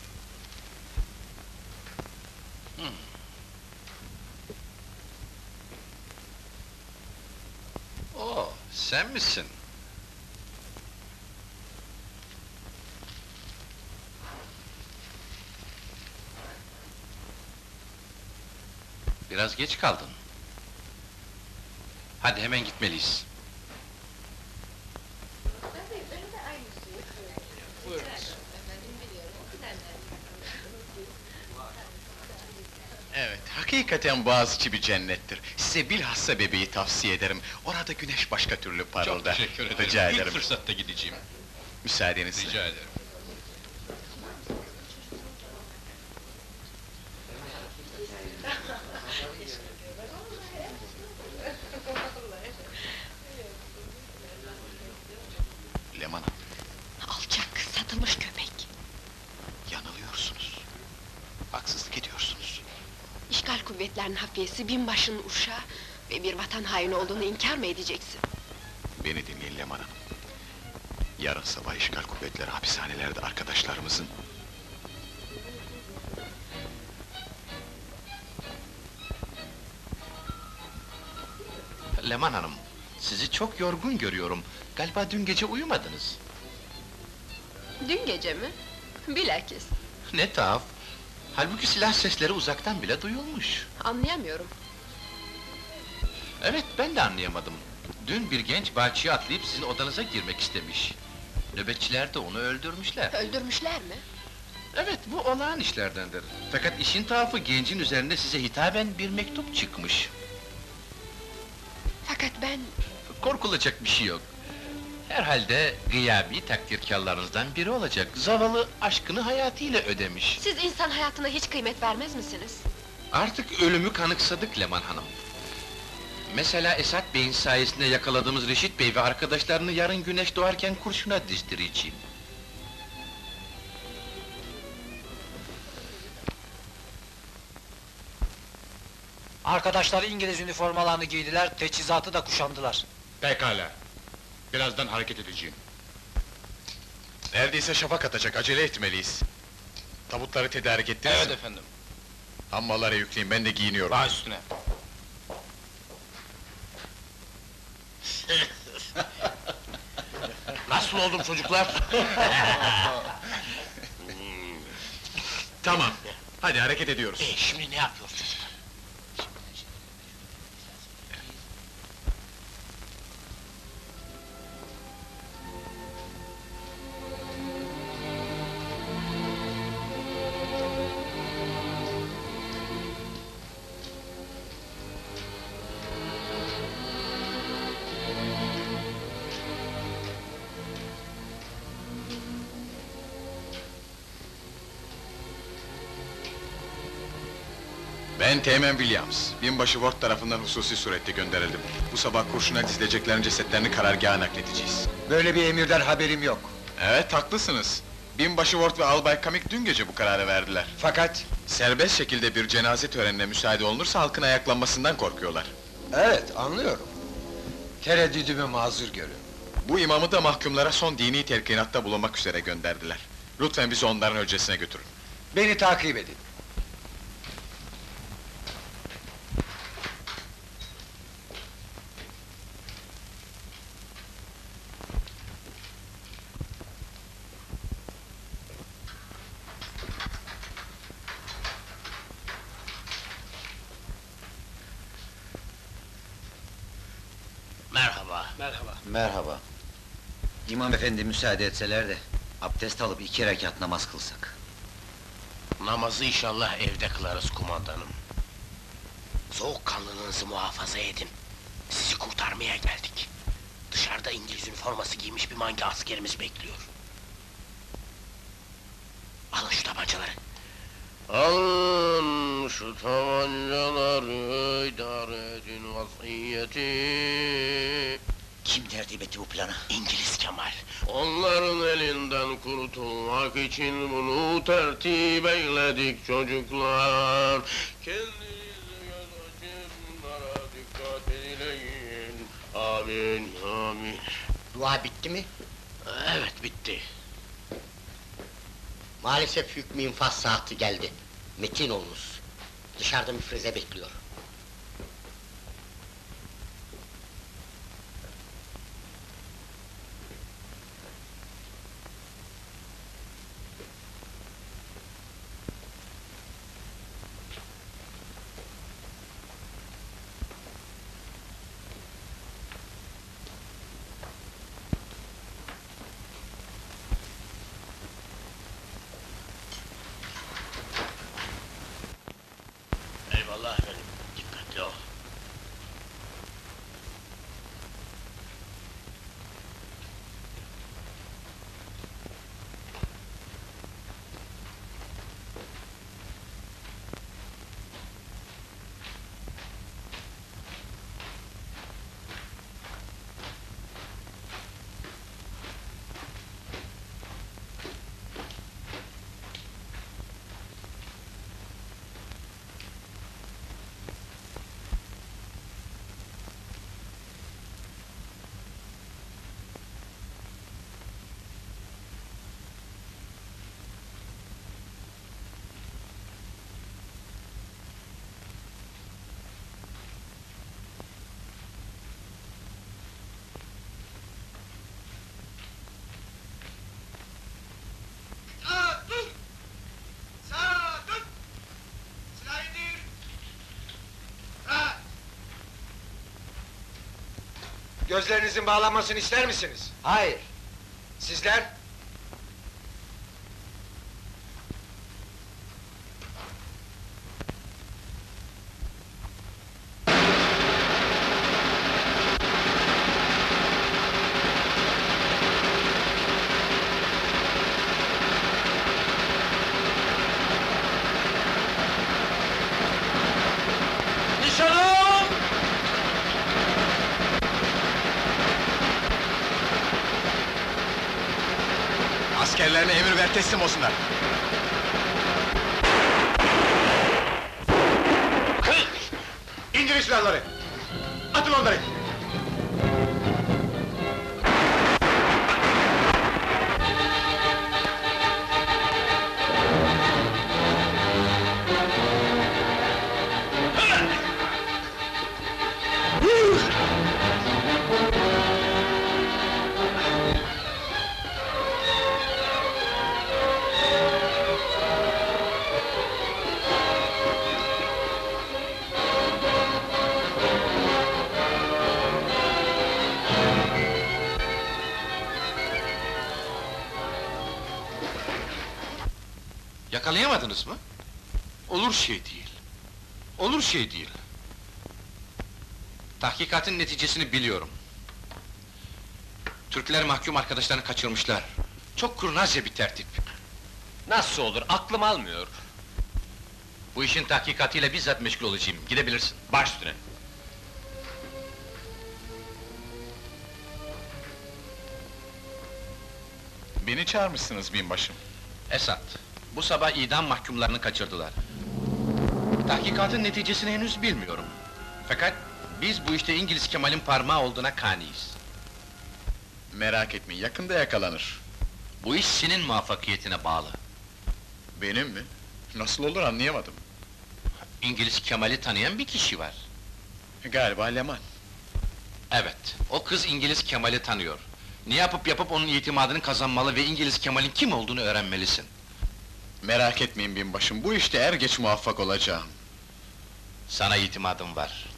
Oo, sen misin? Biraz geç kaldın. Hadi hemen gitmeliyiz. Evet, hakikaten Boğaziçi bir cennettir. Size bilhassa bebeği tavsiye ederim. Orada güneş başka türlü parıldar. Çok teşekkür ederim. Rica İlk ederim. fırsatta gideceğim. Müsaadenizle. Rica ederim. İngilizlerin hafiyesi, binbaşının uşağı ve bir vatan haini olduğunu inkar mı edeceksin? Beni dinleyin Leman Hanım. Yarın sabah işgal kuvvetleri hapishanelerde arkadaşlarımızın... Leman Hanım, sizi çok yorgun görüyorum. Galiba dün gece uyumadınız. Dün gece mi? Bilakis. Ne tuhaf! Halbuki silah sesleri uzaktan bile duyulmuş. Anlayamıyorum. Evet, ben de anlayamadım. Dün bir genç bahçeye atlayıp sizin odanıza girmek istemiş. Nöbetçiler de onu öldürmüşler. Öldürmüşler mi? Evet, bu olağan işlerdendir. Fakat işin tuhafı gencin üzerinde size hitaben bir mektup çıkmış. Fakat ben... Korkulacak bir şey yok. Herhalde gıyabi takdirkârlarınızdan biri olacak. Zavallı aşkını hayatıyla ödemiş. Siz insan hayatına hiç kıymet vermez misiniz? Artık ölümü kanıksadık Leman Hanım. Mesela Esat Bey'in sayesinde yakaladığımız Reşit Bey ve arkadaşlarını yarın güneş doğarken kurşuna dizdireceğim. Arkadaşlar İngiliz üniformalarını giydiler, teçhizatı da kuşandılar. Pekala. Birazdan hareket edeceğim. Neredeyse şafak atacak, acele etmeliyiz. Tabutları tedarik ettiniz mi? Evet efendim. Hammalara yükleyin, ben de giyiniyorum. Baş üstüne. Nasıl oldum çocuklar? Tamam, hadi hareket ediyoruz. Şimdi ne yapıyoruz çocuklar? Ben Teğmen Williams, binbaşı Ward tarafından hususi surette gönderildim. Bu sabah kurşuna dizileceklerin cesetlerini karargaha nakledeceğiz. Böyle bir emirden haberim yok. Evet, haklısınız. Binbaşı Ward ve Albay Kamik dün gece bu kararı verdiler. Fakat... Serbest şekilde bir cenaze törenine müsaade olunursa halkın ayaklanmasından korkuyorlar. Evet, anlıyorum. Tereddüdümü mazur görün. Bu imamı da mahkumlara son dini telkinatta bulunmak üzere gönderdiler. Lütfen bizi onların hücresine götürün. Beni takip edin. Merhaba. Merhaba. Merhaba. İmam efendi müsaade etseler de... ...abdest alıp 2 rekat namaz kılsak. Namazı inşallah evde kılarız kumandanım. Soğukkanlılığınızı muhafaza edin. Sizi kurtarmaya geldik. Dışarıda İngiliz üniforması giymiş bir mangi askerimiz bekliyor. Alın şu tabancaları. Alın şu tabancaları, idare edin vasiyeti. Kim tertip etti bu planı? İngiliz Kemal. Onların elinden kurtulmak için bunu tertip eyledik çocuklar. Kendinizi göz açın, bunlara dikkat eyleyin. Amin, amin. Dua bitti mi? Evet, bitti. Maalesef hükmü infaz saati geldi. Metin olunuz. Dışarıda müfreze bekliyor. Eyvallah efendim. Gözlerinizin bağlanmasını ister misiniz? Hayır. Sizler? Nişanım! Askerlerine emir ver, teslim olsunlar. İndirin silahları! Atın onları! Yakalayamadınız mı? Olur şey değil. Olur şey değil. Tahkikatın neticesini biliyorum. Türkler mahkum arkadaşlarını kaçırmışlar. Çok kurnazca bir tertip. Nasıl olur, aklım almıyor. Bu işin tahkikatıyla bizzat meşgul olacağım. Gidebilirsin. Baş üstüne. Beni çağırmışsınız binbaşım. Esat, bu sabah idam mahkumlarını kaçırdılar. Tahkikatın neticesini henüz bilmiyorum. Fakat biz bu işte İngiliz Kemal'in parmağı olduğuna kaniyiz. Merak etmeyin, yakında yakalanır. Bu iş senin muvaffakiyetine bağlı. Benim mi? Nasıl olur anlayamadım. İngiliz Kemal'i tanıyan bir kişi var. Galiba Leman. Evet, o kız İngiliz Kemal'i tanıyor. Ne yapıp onun itimadını kazanmalı ve İngiliz Kemal'in kim olduğunu öğrenmelisin. Merak etmeyin binbaşım, bu işte er geç muvaffak olacağım. Sana itimadım var.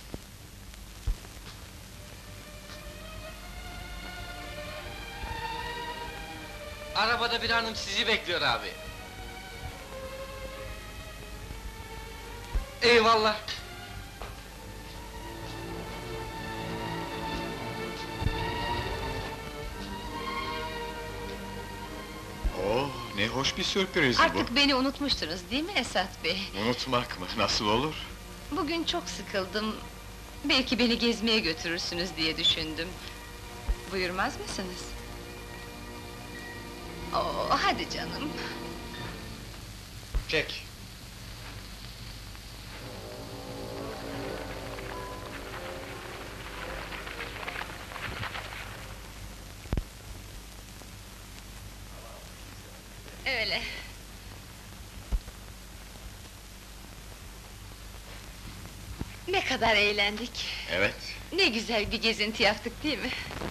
Arabada bir hanım sizi bekliyor abi. Eyvallah. Oh, ne hoş bir sürpriz Artık beni unutmuştunuz değil mi Esat Bey? bu. Unutmak mı? Nasıl olur? Bugün çok sıkıldım. Belki beni gezmeye götürürsünüz diye düşündüm. Buyurmaz mısınız? Oo, hadi canım. Çek. Öyle. Ne kadar eğlendik. Evet. Ne güzel bir gezinti yaptık değil mi?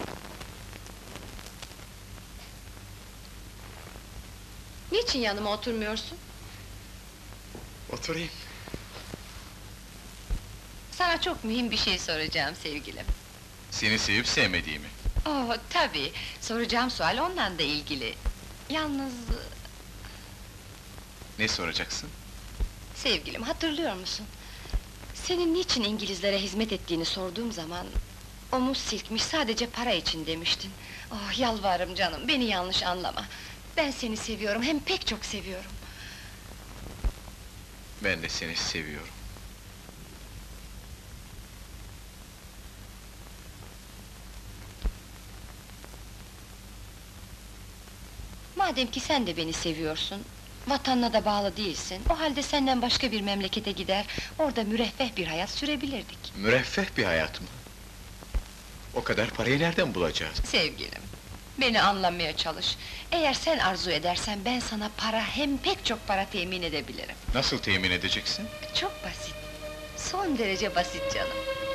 Niçin yanıma oturmuyorsun? Oturayım. Sana çok mühim bir şey soracağım sevgilim. Seni sevip sevmediğimi. Oh, tabii. Soracağım sual ondan da ilgili. Yalnız... Ne soracaksın? Sevgilim, hatırlıyor musun? Senin niçin İngilizlere hizmet ettiğini sorduğum zaman... Omuz silkmiş, sadece para için demiştin. Oh, yalvarırım canım, beni yanlış anlama. Ben seni seviyorum, hem pek çok seviyorum. Ben de seni seviyorum. Madem ki sen de beni seviyorsun... Vatanına da bağlı değilsin, o halde senden başka bir memlekete gider... Orada müreffeh bir hayat sürebilirdik. Müreffeh bir hayat mı? O kadar parayı nereden bulacağız? Sevgilim, beni anlamaya çalış. Eğer sen arzu edersen ben sana para, hem pek çok para temin edebilirim. Nasıl temin edeceksin? Çok basit, son derece basit canım.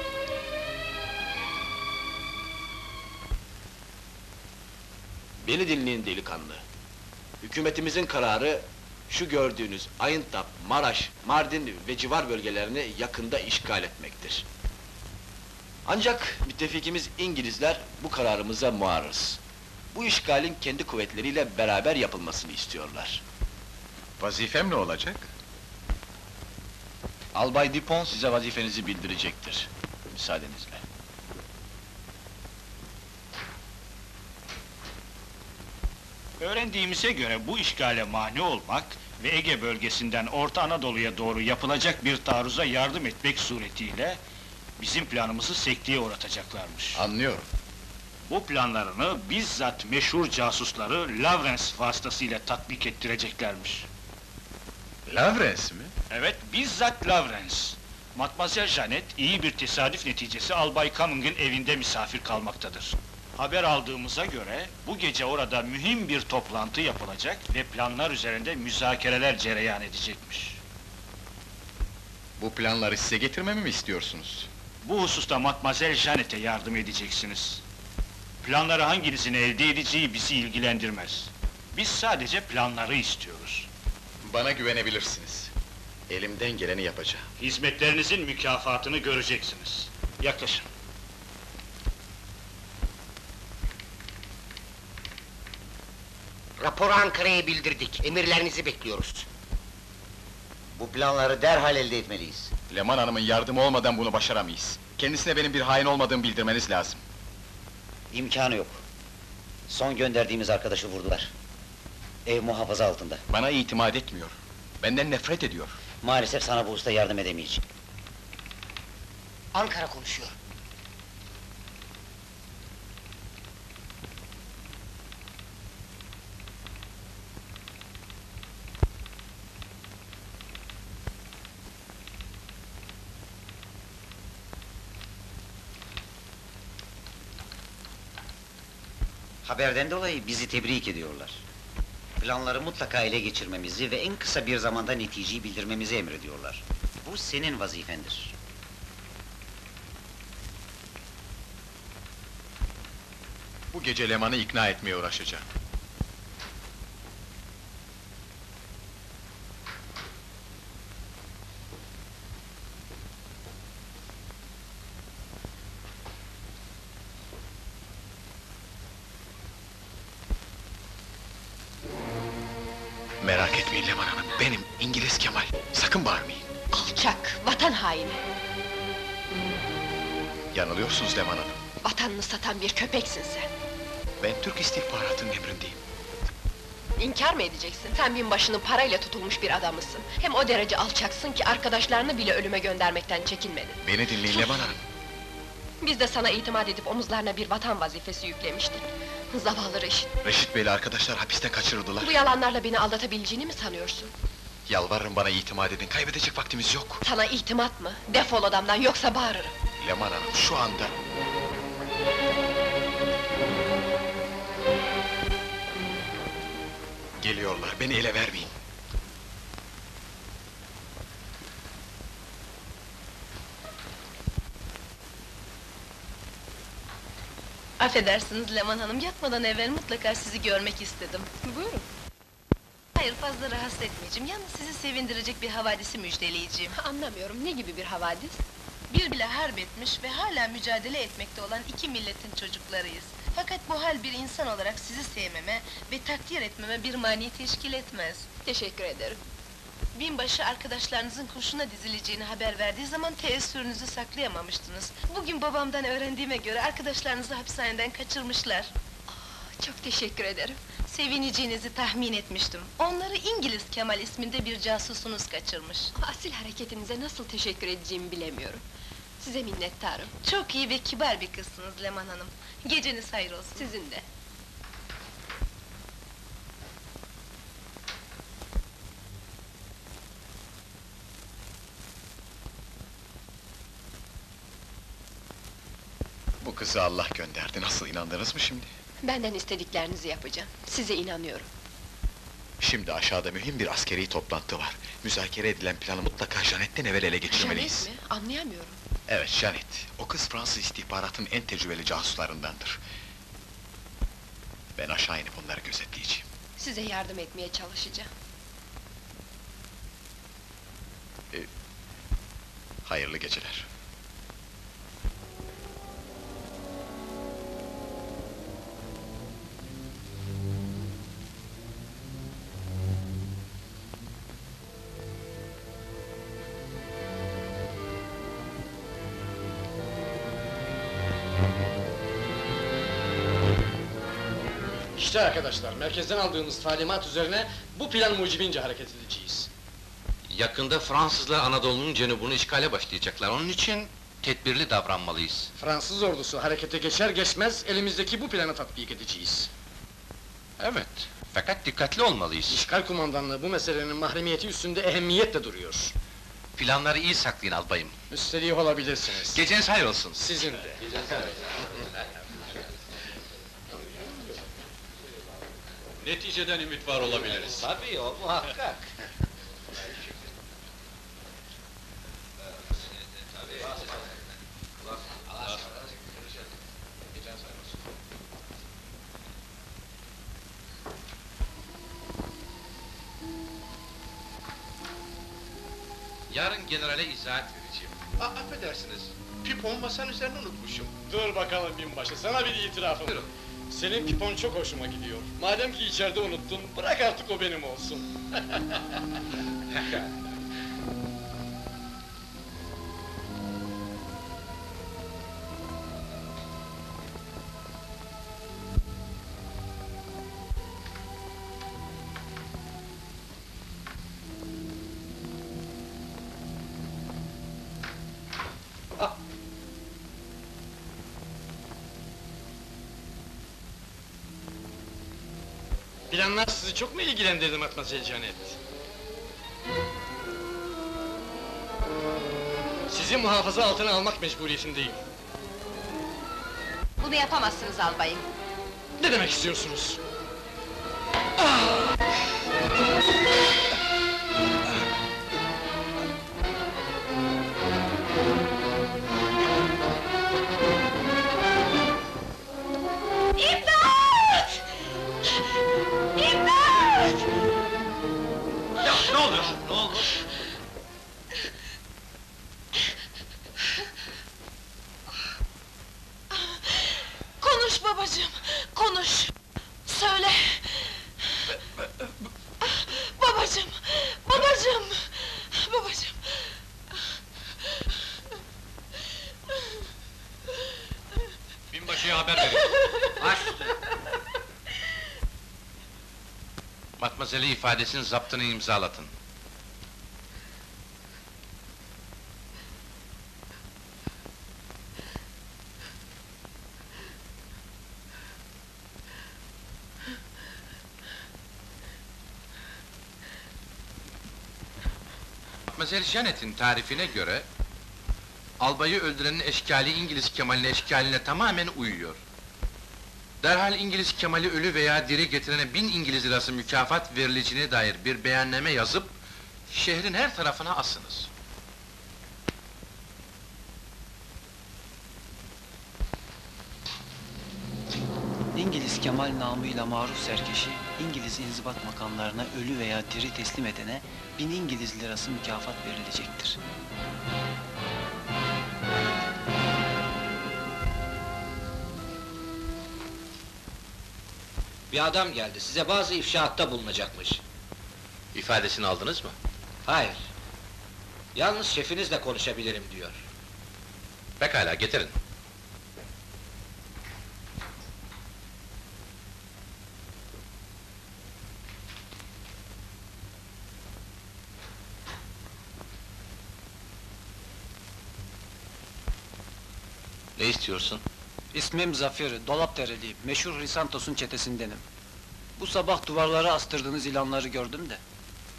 Beni dinleyin delikanlı. Hükümetimizin kararı, şu gördüğünüz Ayıntap, Maraş, Mardin ve civar bölgelerini yakında işgal etmektir. Ancak müttefikimiz İngilizler bu kararımıza muarız. Bu işgalin kendi kuvvetleriyle beraber yapılmasını istiyorlar. Vazifem ne olacak? Albay Dupont size vazifenizi bildirecektir. Müsaadenizle. Öğrendiğimize göre bu işgale mani olmak ve Ege bölgesinden Orta Anadolu'ya doğru yapılacak bir taarruza yardım etmek suretiyle bizim planımızı sekteye uğratacaklarmış. Anlıyorum. Bu planlarını bizzat meşhur casusları Lawrence vasıtasıyla tatbik ettireceklermiş. Lawrence mi? Evet, bizzat Lawrence. Matmazel Janet, iyi bir tesadüf neticesi Albay Cumming'in evinde misafir kalmaktadır. Haber aldığımıza göre, bu gece orada mühim bir toplantı yapılacak ve planlar üzerinde müzakereler cereyan edecekmiş. Bu planları size getirmemi mi istiyorsunuz? Bu hususta Matmazel Janet'e yardım edeceksiniz. Planları hanginizin elde edeceği bizi ilgilendirmez. Biz sadece planları istiyoruz. Bana güvenebilirsiniz. Elimden geleni yapacağım. Hizmetlerinizin mükafatını göreceksiniz. Yaklaşın. Raporu Ankara'ya bildirdik. Emirlerinizi bekliyoruz. Bu planları derhal elde etmeliyiz. Leman Hanım'ın yardımı olmadan bunu başaramayız. Kendisine benim bir hain olmadığımı bildirmeniz lazım. İmkanı yok. Son gönderdiğimiz arkadaşı vurdular. Ev muhafaza altında. Bana itimat etmiyor. Benden nefret ediyor. Maalesef sana bu usta yardım edemeyeceğim. Ankara konuşuyor. Haberden dolayı bizi tebrik ediyorlar. Planları mutlaka ele geçirmemizi ve en kısa bir zamanda neticeyi bildirmemizi emrediyorlar. Bu senin vazifendir. Bu gece Leman'ı ikna etmeye uğraşacağım. Merak etmeyin Leman Hanım, benim İngiliz Kemal. Sakın bağırmayın. Alçak, vatan haini! Yanılıyorsunuz Leman Hanım. Vatanını satan bir köpeksin sen! Ben Türk istihbaratının emrindeyim. İnkar mı edeceksin? Sen binbaşının parayla tutulmuş bir adamısın. Hem o derece alçaksın ki arkadaşlarını bile ölüme göndermekten çekinmedin. Beni dinleyin Leman Hanım. Biz de sana itimat edip omuzlarına bir vatan vazifesi yüklemiştik. Zavallı Reşit! Reşit Bey'le arkadaşlar hapiste kaçırıldılar. Bu yalanlarla beni aldatabileceğini mi sanıyorsun? Yalvarırım bana itimat edin, kaybedecek vaktimiz yok. Sana itimat mı? Defol odamdan, yoksa bağırırım! Leman Hanım, şu anda... Geliyorlar, beni ele vermeyin. Affedersiniz Leman Hanım, yatmadan evvel mutlaka sizi görmek istedim. Buyurun! Hayır, fazla rahatsız etmeyeceğim, yalnız sizi sevindirecek bir havadisi müjdeleyeceğim. Anlamıyorum, ne gibi bir havadis? Birbirine harp etmiş ve hala mücadele etmekte olan iki milletin çocuklarıyız. Fakat bu hal bir insan olarak sizi sevmeme ve takdir etmeme bir mani teşkil etmez. Teşekkür ederim. Binbaşı arkadaşlarınızın kurşuna dizileceğini haber verdiği zaman teessürünüzü saklayamamıştınız. Bugün babamdan öğrendiğime göre arkadaşlarınızı hapishaneden kaçırmışlar. Çok teşekkür ederim. Sevineceğinizi tahmin etmiştim. Onları İngiliz Kemal isminde bir casusunuz kaçırmış. Asil hareketinize nasıl teşekkür edeceğimi bilemiyorum. Size minnettarım. Çok iyi ve kibar bir kızsınız Leman Hanım. Geceniz hayır olsun. Sizin de. Bu kızı Allah gönderdi, nasıl inandınız mı şimdi? Benden istediklerinizi yapacağım. Size inanıyorum. Şimdi aşağıda mühim bir askeri toplantı var. Müzakere edilen planı mutlaka Janet'ten evvel ele geçirmeliyiz. Janet mi? Anlayamıyorum. Evet, Janet. O kız Fransız istihbaratının en tecrübeli casuslarındandır. Ben aşağı inip onları gözetleyeceğim. Size yardım etmeye çalışacağım. Hayırlı geceler. İşte arkadaşlar, merkezden aldığımız talimat üzerine bu plan mucibince hareket edeceğiz. Yakında Fransızlar Anadolu'nun cenubunu işgale başlayacaklar. Onun için tedbirli davranmalıyız. Fransız ordusu harekete geçer geçmez elimizdeki bu planı tatbik edeceğiz. Evet, fakat dikkatli olmalıyız. İşgal kumandanlığı bu meselenin mahremiyeti üstünde ehemmiyetle duruyor. Planları iyi saklayın albayım. Müsterih olabilirsiniz. Geceniz hayır olsun. Sizin de. Neticeden ümit var olabiliriz. Tabii o muhakkak. Yarın generale izahat vereceğim. Affedersiniz, pipon masanın üzerine unutmuşum. Dur bakalım binbaşı, sana bir itirafım. Buyurun. Senin pipon çok hoşuma gidiyor. Madem ki içeride unuttun, bırak artık o benim olsun. Planlar sizi çok mu ilgilendirdi Matmazel Janet? Sizi muhafaza altına almak mecburiyetindeyim. Bunu yapamazsınız albayım. Ne demek istiyorsunuz? İmdat! İmdat! Ya ne oluyor? Ne oldu? Konuş babacığım, konuş! Söyle! Babacığım, babacığım! Babacığım! Binbaşıya haber verin. Baş üstüne. Matmazel'i ifadesinin zaptını imzalatın. Matmazel Janet'in tarifine göre albayı öldürenin eşkali İngiliz Kemal'in eşkaline tamamen uyuyor. Derhal İngiliz Kemal'i ölü veya diri getirene 1000 İngiliz lirası mükafat verileceğine dair bir beyanname yazıp şehrin her tarafına asınız. İngiliz Kemal namıyla maruf serkeşi, İngiliz inzibat makamlarına ölü veya diri teslim edene 1000 İngiliz lirası mükafat verilecektir. Bir adam geldi, size bazı ifşaatta bulunacakmış. İfadesini aldınız mı? Hayır. Yalnız şefinizle konuşabilirim diyor. Pekala, getirin. Ne istiyorsun? İsmim Zafer, Dolapdereli, meşhur Hrisantos'un çetesindenim. Bu sabah duvarlara astırdığınız ilanları gördüm de.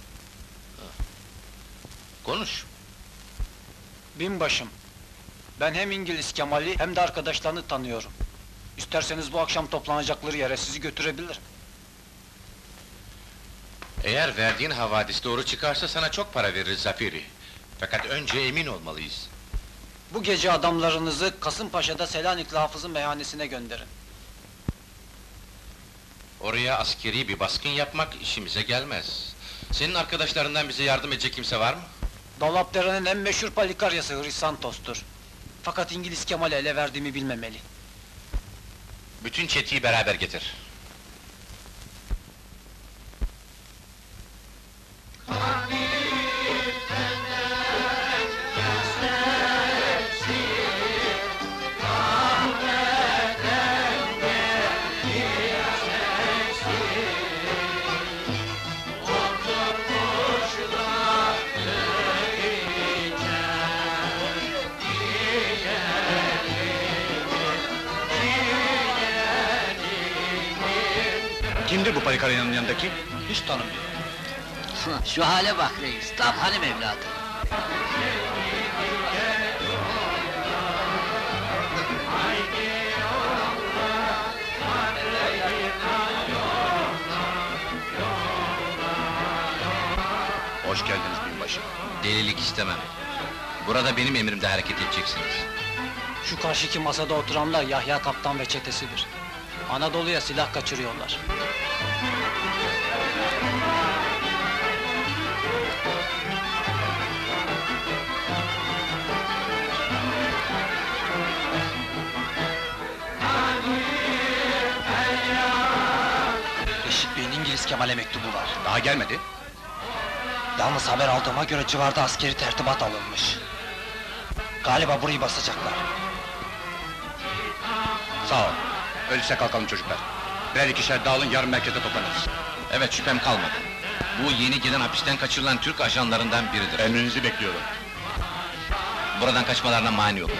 Konuş. Binbaşım, ben hem İngiliz Kemal'i hem de arkadaşlarını tanıyorum. İsterseniz bu akşam toplanacakları yere sizi götürebilirim. Eğer verdiğin havadis doğru çıkarsa sana çok para veririz Zafiri. Fakat önce emin olmalıyız. Bu gece adamlarınızı Kasımpaşa'da Selanikli Hafız'ın meyhanesine gönderin. Oraya askeri bir baskın yapmak işimize gelmez. Senin arkadaşlarından bize yardım edecek kimse var mı? Dolapdere'nin en meşhur palikaryası Hrisantos'tur. Fakat İngiliz Kemal'i ele verdiğimi bilmemeli. Bütün çeteyi beraber getir. bu Palikara'nın yanındaki? Hiç tanımıyorum. Şu hale bak reis, tam hanım evladı. Hoş geldiniz binbaşı. Delilik istemem. Burada benim emrimde hareket edeceksiniz. Şu karşıki masada oturanlar Yahya Kaptan ve çetesidir. Anadolu'ya silah kaçırıyorlar. Reşit Bey'in İngiliz Kemal'e mektubu var. Daha gelmedi. Yalnız haber aldığıma göre civarda askeri tertibat alınmış. Galiba burayı basacaklar. Sağ ol. Öyleyse kalkalım çocuklar. Birer ikişer dağılın, yarın merkezde toplanırız. Evet, şüphem kalmadı. Bu yeni gelen hapisten kaçırılan Türk ajanlarından biridir. Emrinizi bekliyorum. Buradan kaçmalarına mani yok.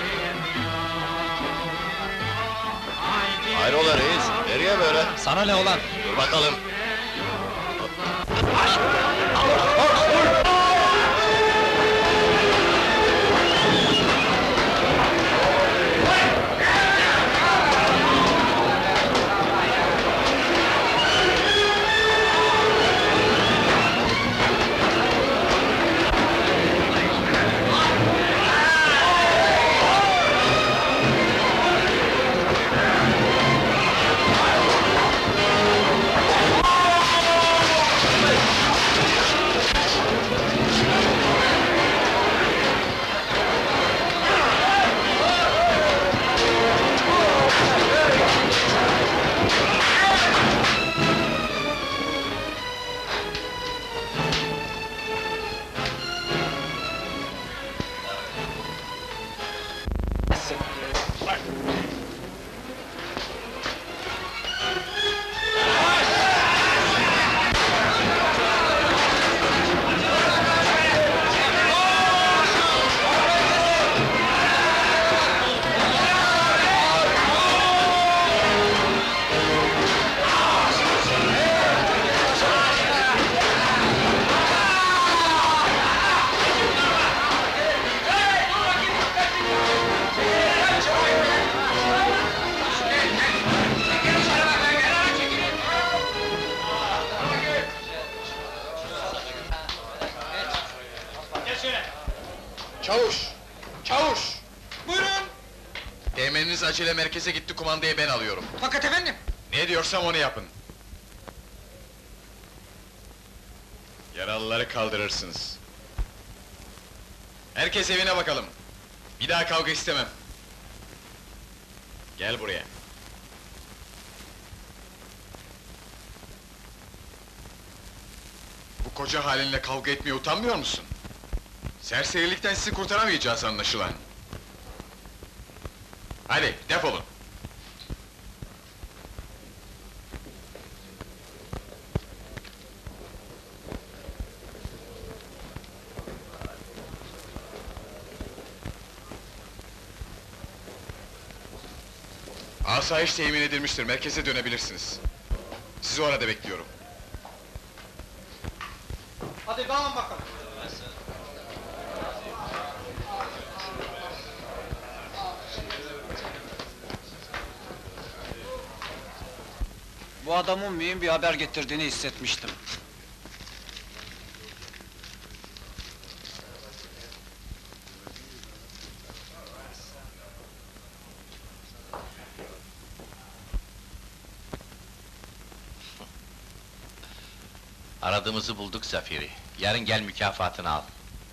Hayrola reis, nereye böyle? Sana ne olan? Dur bakalım. Çavuş! Çavuş! Buyurun! Teğmeniniz acele merkeze gitti, kumandayı ben alıyorum. Fakat efendim! Ne diyorsam onu yapın. Yaralıları kaldırırsınız. Herkes evine bakalım. Bir daha kavga istemem. Gel buraya. Bu koca halinle kavga etmeye utanmıyor musun? Serserilikten sizi kurtaramayacağız anlaşılan. Hadi, defolun! Asayiş temin edilmiştir, merkeze dönebilirsiniz. Sizi orada bekliyorum. Hadi dağılın bakalım! Bu adamın mühim bir haber getirdiğini hissetmiştim. Aradığımızı bulduk Zafiri. Yarın gel mükafatını al.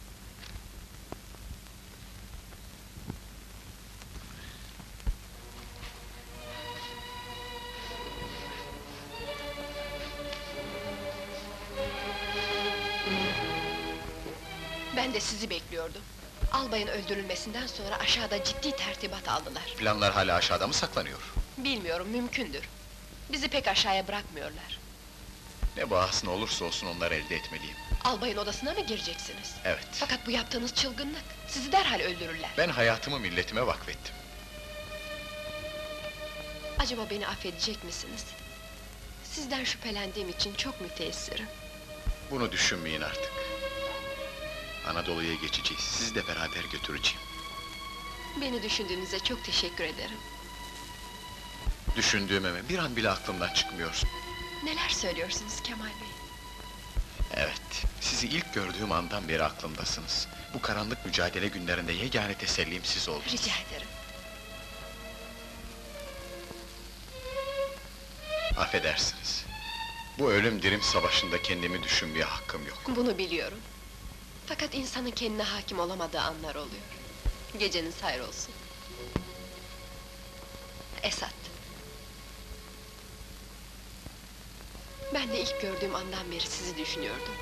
Ben de sizi bekliyordum. Albayın öldürülmesinden sonra aşağıda ciddi tertibat aldılar. Planlar hala aşağıda mı saklanıyor? Bilmiyorum, mümkündür. Bizi pek aşağıya bırakmıyorlar. Ne bahasına olursa olsun onları elde etmeliyim. Albayın odasına mı gireceksiniz? Evet. Fakat bu yaptığınız çılgınlık. Sizi derhal öldürürler. Ben hayatımı milletime vakfettim. Acaba beni affedecek misiniz? Sizden şüphelendiğim için çok müteessirim. Bunu düşünmeyin artık. Anadolu'ya geçeceğiz, sizi de beraber götüreceğim. Beni düşündüğünüze çok teşekkür ederim. Düşündüğüme bir an bile aklımdan çıkmıyorsun. Neler söylüyorsunuz Kemal Bey? Evet, sizi ilk gördüğüm andan beri aklımdasınız. Bu karanlık mücadele günlerinde yegane tesellim siz oldunuz. Rica ederim. Affedersiniz. Bu ölüm dirim savaşında kendimi düşünmeye hakkım yok. Bunu biliyorum. Fakat insanın kendine hakim olamadığı anlar oluyor. Geceniz hayır olsun. Esat. Ben de ilk gördüğüm andan beri sizi düşünüyordum.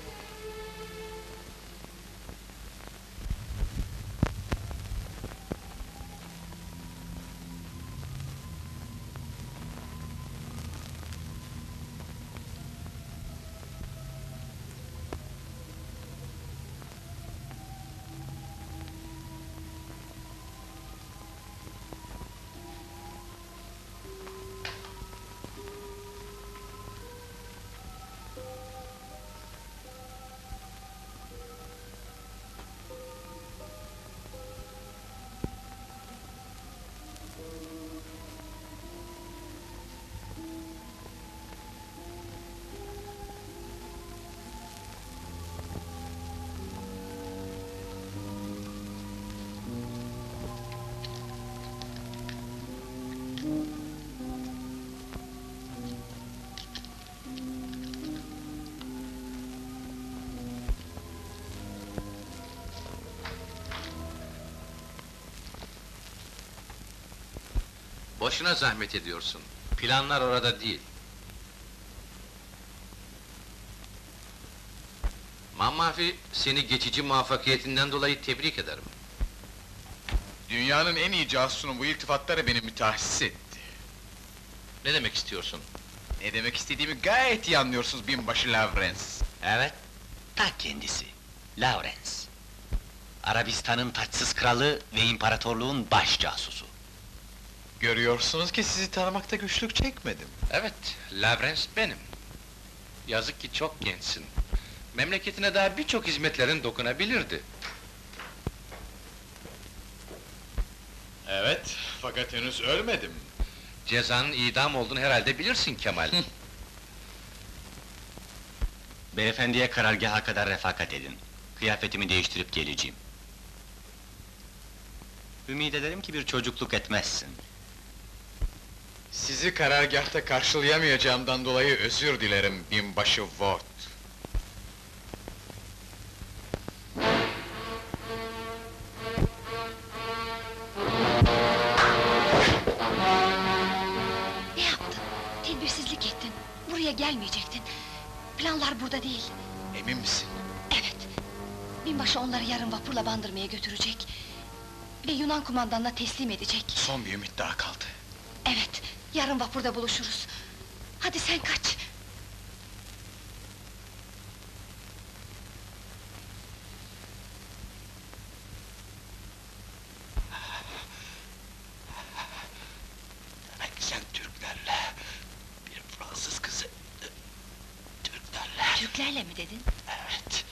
Boşuna zahmet ediyorsun. Planlar orada değil. Mammafi, seni geçici muvaffakiyetinden dolayı tebrik ederim. Dünyanın en iyi casusunun bu iltifatları beni mütehassıs etti. Ne demek istiyorsun? Ne demek istediğimi gayet iyi anlıyorsunuz binbaşı Lawrence. Evet, ta kendisi. Lawrence. Arabistan'ın taçsız kralı ve imparatorluğun baş casusu. Görüyorsunuz ki sizi tanımakta güçlük çekmedim. Evet, Lawrence benim. Yazık ki çok gençsin. Memleketine daha birçok hizmetlerin dokunabilirdi. Evet, fakat henüz ölmedim. Cezanın idam olduğunu herhalde bilirsin Kemal. Beyefendiye karargaha kadar refakat edin. Kıyafetimi değiştirip geleceğim. Ümid ederim ki bir çocukluk etmezsin. Sizi karargâhta karşılayamayacağımdan dolayı özür dilerim binbaşı Ward. Ne yaptın? Tedbirsizlik ettin. Buraya gelmeyecektin. Planlar burada değil. Emin misin? Evet. Binbaşı onları yarın vapurla Bandırma'ya götürecek. Ve Yunan kumandanına teslim edecek. Son bir ümit daha kaldı. Evet, yarın vapurda buluşuruz. Hadi sen kaç! Demek sen Türklerle, bir Fransız kızı... Türklerle... Türklerle mi dedin? Evet.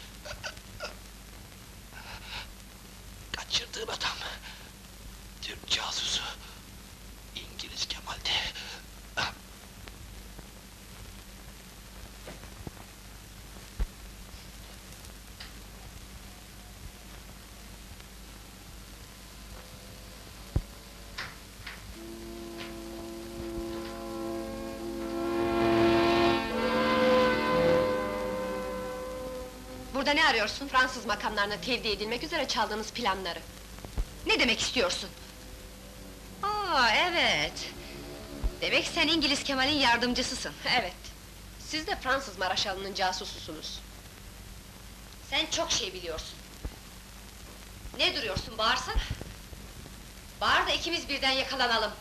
Kaçırdığım adam... Türk casusu... İngiliz Kemal'di. Burada ne arıyorsun? Fransız makamlarına tevdi edilmek üzere çaldığınız planları. Ne demek istiyorsun? Aa, evet! Demek sen İngiliz Kemal'in yardımcısısın. Evet. Siz de Fransız Maraşalı'nın casususunuz. Sen çok şey biliyorsun. Ne duruyorsun, bağırsana! Bağır da ikimiz birden yakalanalım!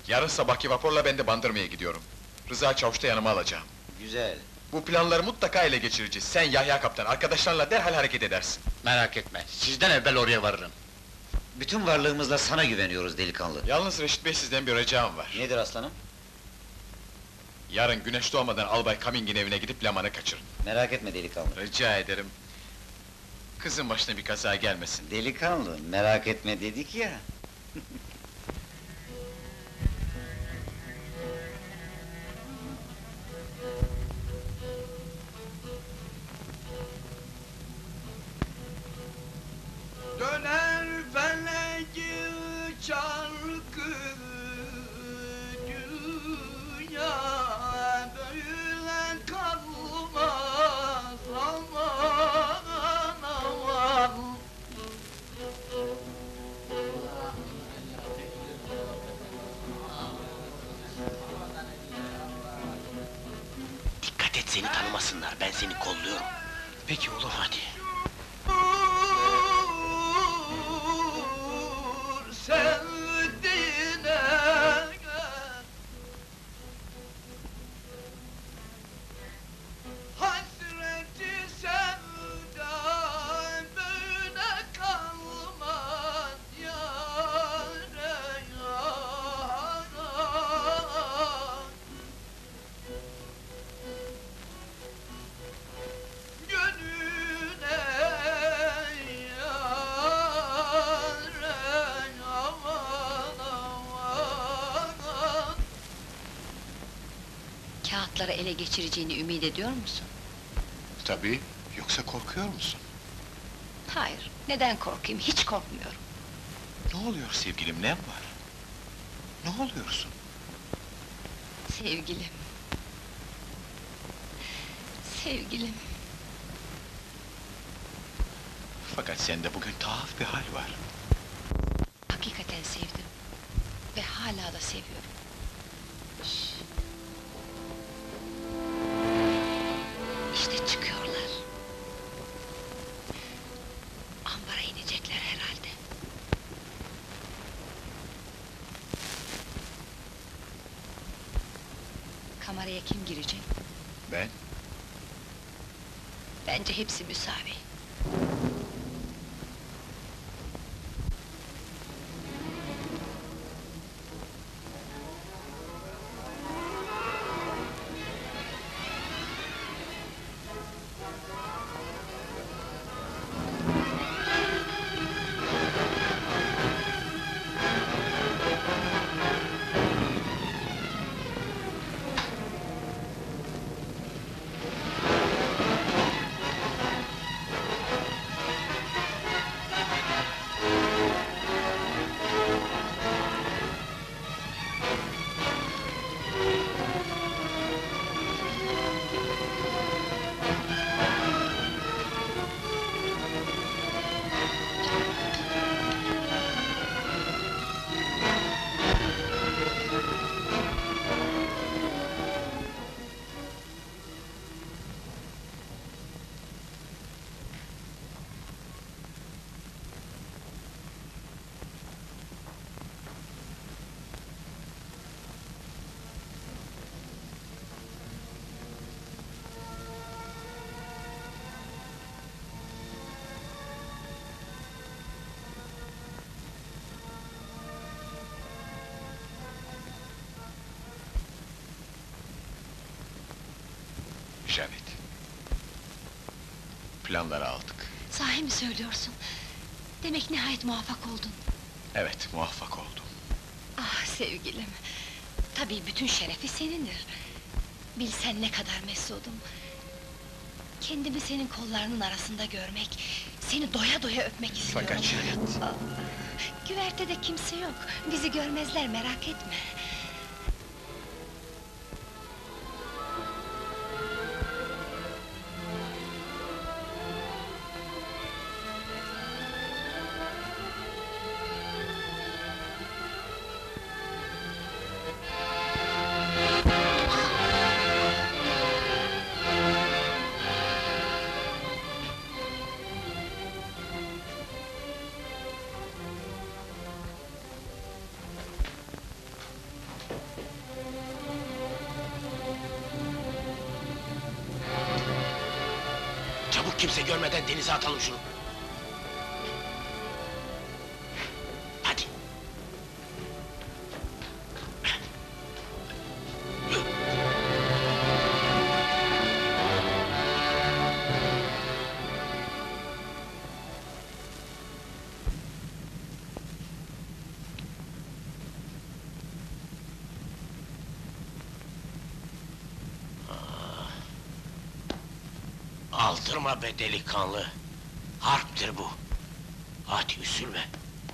Yarın sabahki vapurla ben de Bandırma'ya gidiyorum. Rıza Çavuş da yanıma alacağım. Güzel. Bu planları mutlaka ele geçireceğiz. Sen Yahya Kaptan, arkadaşlarla derhal hareket edersin. Merak etme, sizden evvel oraya varırım. Bütün varlığımızla sana güveniyoruz delikanlı. Yalnız Reşit Bey, sizden bir ricam var. Nedir aslanım? Yarın güneş doğmadan Albay Cumming'in evine gidip Laman'ı kaçırın. Merak etme delikanlı. Rica ederim. Kızın başına bir kaza gelmesin. Delikanlı, merak etme dedik ya. Döner feleki çarkı dünya böyle kalmaz aman aman. Dikkat et seni tanımasınlar, ben seni kolluyorum. Peki olur. Hadi. Sevdiğine hasreti sevda böyle kalmaz yâre yâre. Gönlüne yâre aman aman. Kağıtları ele geçireceğini ümit ediyor musun? Tabii, yoksa korkuyor musun? Hayır, neden korkayım? Hiç korkmuyorum. Ne oluyor sevgilim, ne var? Ne oluyorsun? Sevgilim. Sevgilim. Fakat sende bugün tuhaf bir hal var. Hakikaten sevdim. Ve hala da seviyorum. Şşş! İşte çıkıyorlar. Ambara inecekler herhalde. Kameraya kim girecek? Ben? Bence hepsi müsavi. Janet. Planları aldık. Sahi mi söylüyorsun? Demek nihayet muvaffak oldun. Evet, muvaffak oldum. Ah sevgilim! Tabii bütün şerefi senindir. Bilsen ne kadar mesudum. Kendimi senin kollarının arasında görmek, seni doya doya öpmek istiyorum. Fakat Janet... Ah, güvertede kimse yok, bizi görmezler, merak etme. Kimse görmeden denize atalım şunu. Hadi. Aldırma be delikanlı! Harptir bu! Hadi üzülme!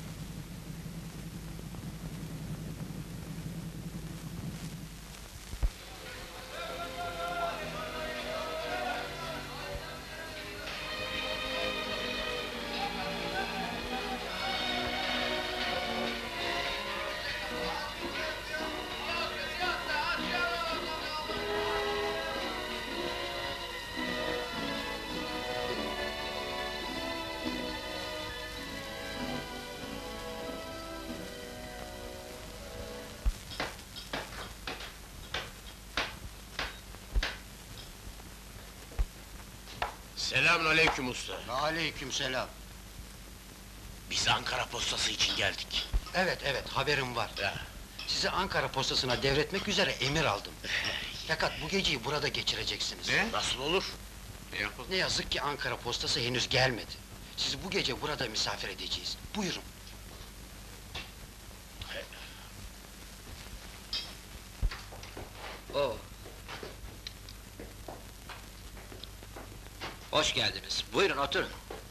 Selamünaleyküm usta! Aleykümselam. Biz Ankara postası için geldik. Evet, haberim var. Sizi Ankara postasına devretmek üzere emir aldım. Fakat bu geceyi burada geçireceksiniz. Nasıl olur? Ne yazık ki Ankara postası henüz gelmedi. Sizi bu gece burada misafir edeceğiz. Buyurun. Oo. Hoş geldiniz. Buyurun oturun.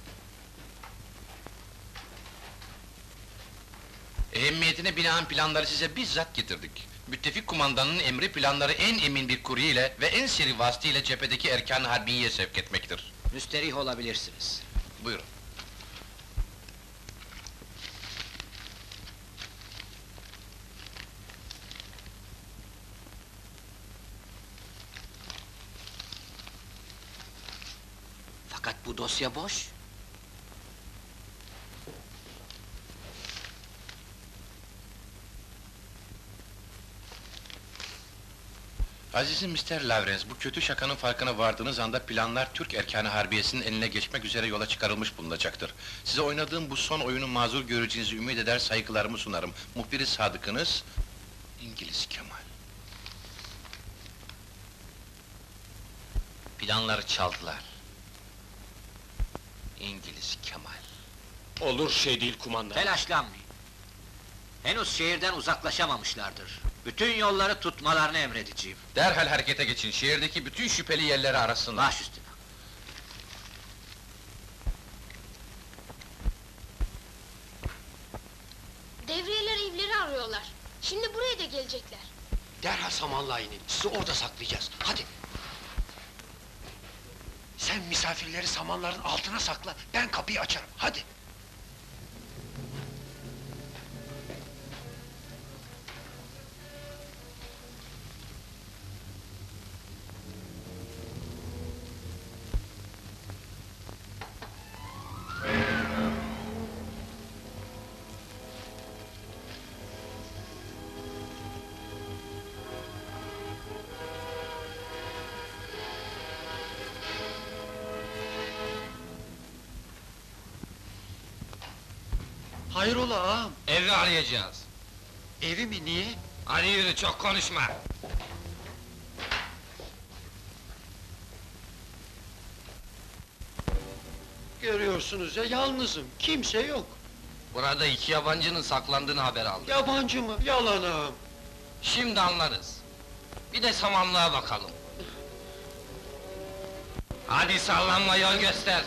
Ehemmiyetine binaen planları size bizzat getirdik. Müttefik kumandanın emri planları en emin bir kurye ile ve en seri vasıta ile cephedeki erkan-ı harbiye sevk etmektir. Müsterih olabilirsiniz. Buyurun. Fakat bu dosya boş. Azizim Mr. Lawrence, bu kötü şakanın farkına vardığınız anda planlar Türk erkan-ı harbiyesinin eline geçmek üzere yola çıkarılmış bulunacaktır. Size oynadığım bu son oyunu mazur göreceğinizi ümit eder, saygılarımı sunarım. Muhbiri sadıkınız, İngiliz Kemal. Planları çaldılar. İngiliz Kemal. Olur şey değil kumandan. Telaşlanmayın. Henüz şehirden uzaklaşamamışlardır. Bütün yolları tutmalarını emredeceğim. Derhal harekete geçin, şehirdeki bütün şüpheli yerleri arasınlar. Baş üstüne. Devriyeler evleri arıyorlar. Şimdi buraya da gelecekler. Derhal samanlığa inin. Sizi orada saklayacağız. Hadi. Sen misafirleri samanların altına sakla. Ben kapıyı açarım. Hadi. Hayrola ağam? Evi arayacağız. Evi mi, niye? Hadi yürü, çok konuşma! Görüyorsunuz ya, yalnızım. Kimse yok. Burada iki yabancının saklandığını haber aldım. Yabancı mı? Yalan ağam. Şimdi anlarız. Bir de samanlığa bakalım. Hadi sallanma, yol göster!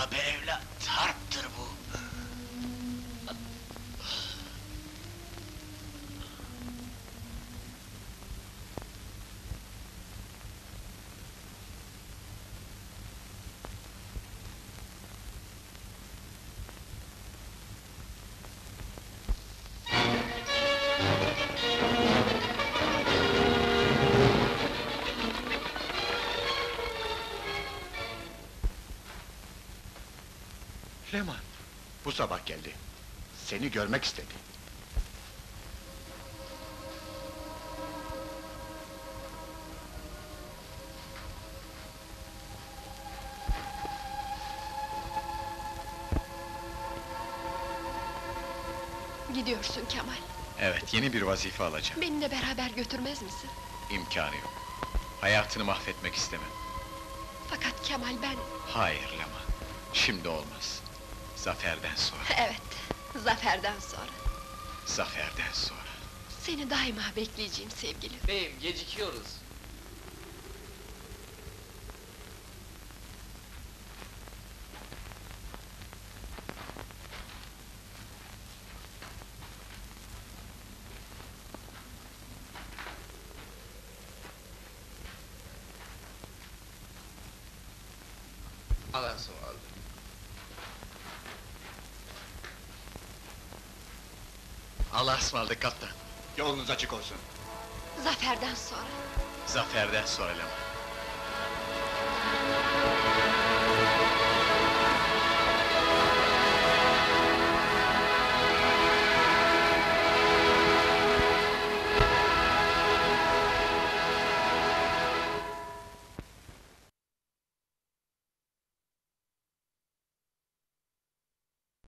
Yapma be evlat, harptır bu. Leman, bu sabah geldi. Seni görmek istedi. Gidiyorsun Kemal. Evet, yeni bir vazife alacağım. Benimle beraber götürmez misin? İmkanı yok. Hayatını mahvetmek istemem. Fakat Kemal ben... Hayır Leman, şimdi olmaz. Zaferden sonra, Evet, zaferden sonra. zaferden sonra. Seni daima bekleyeceğim sevgilim. Beyim, gecikiyoruz. Allah'a ısmarladık. Allah'a ısmarladık kaptan. Yolunuz açık olsun. Zaferden sonra. Zaferden sonra Leman.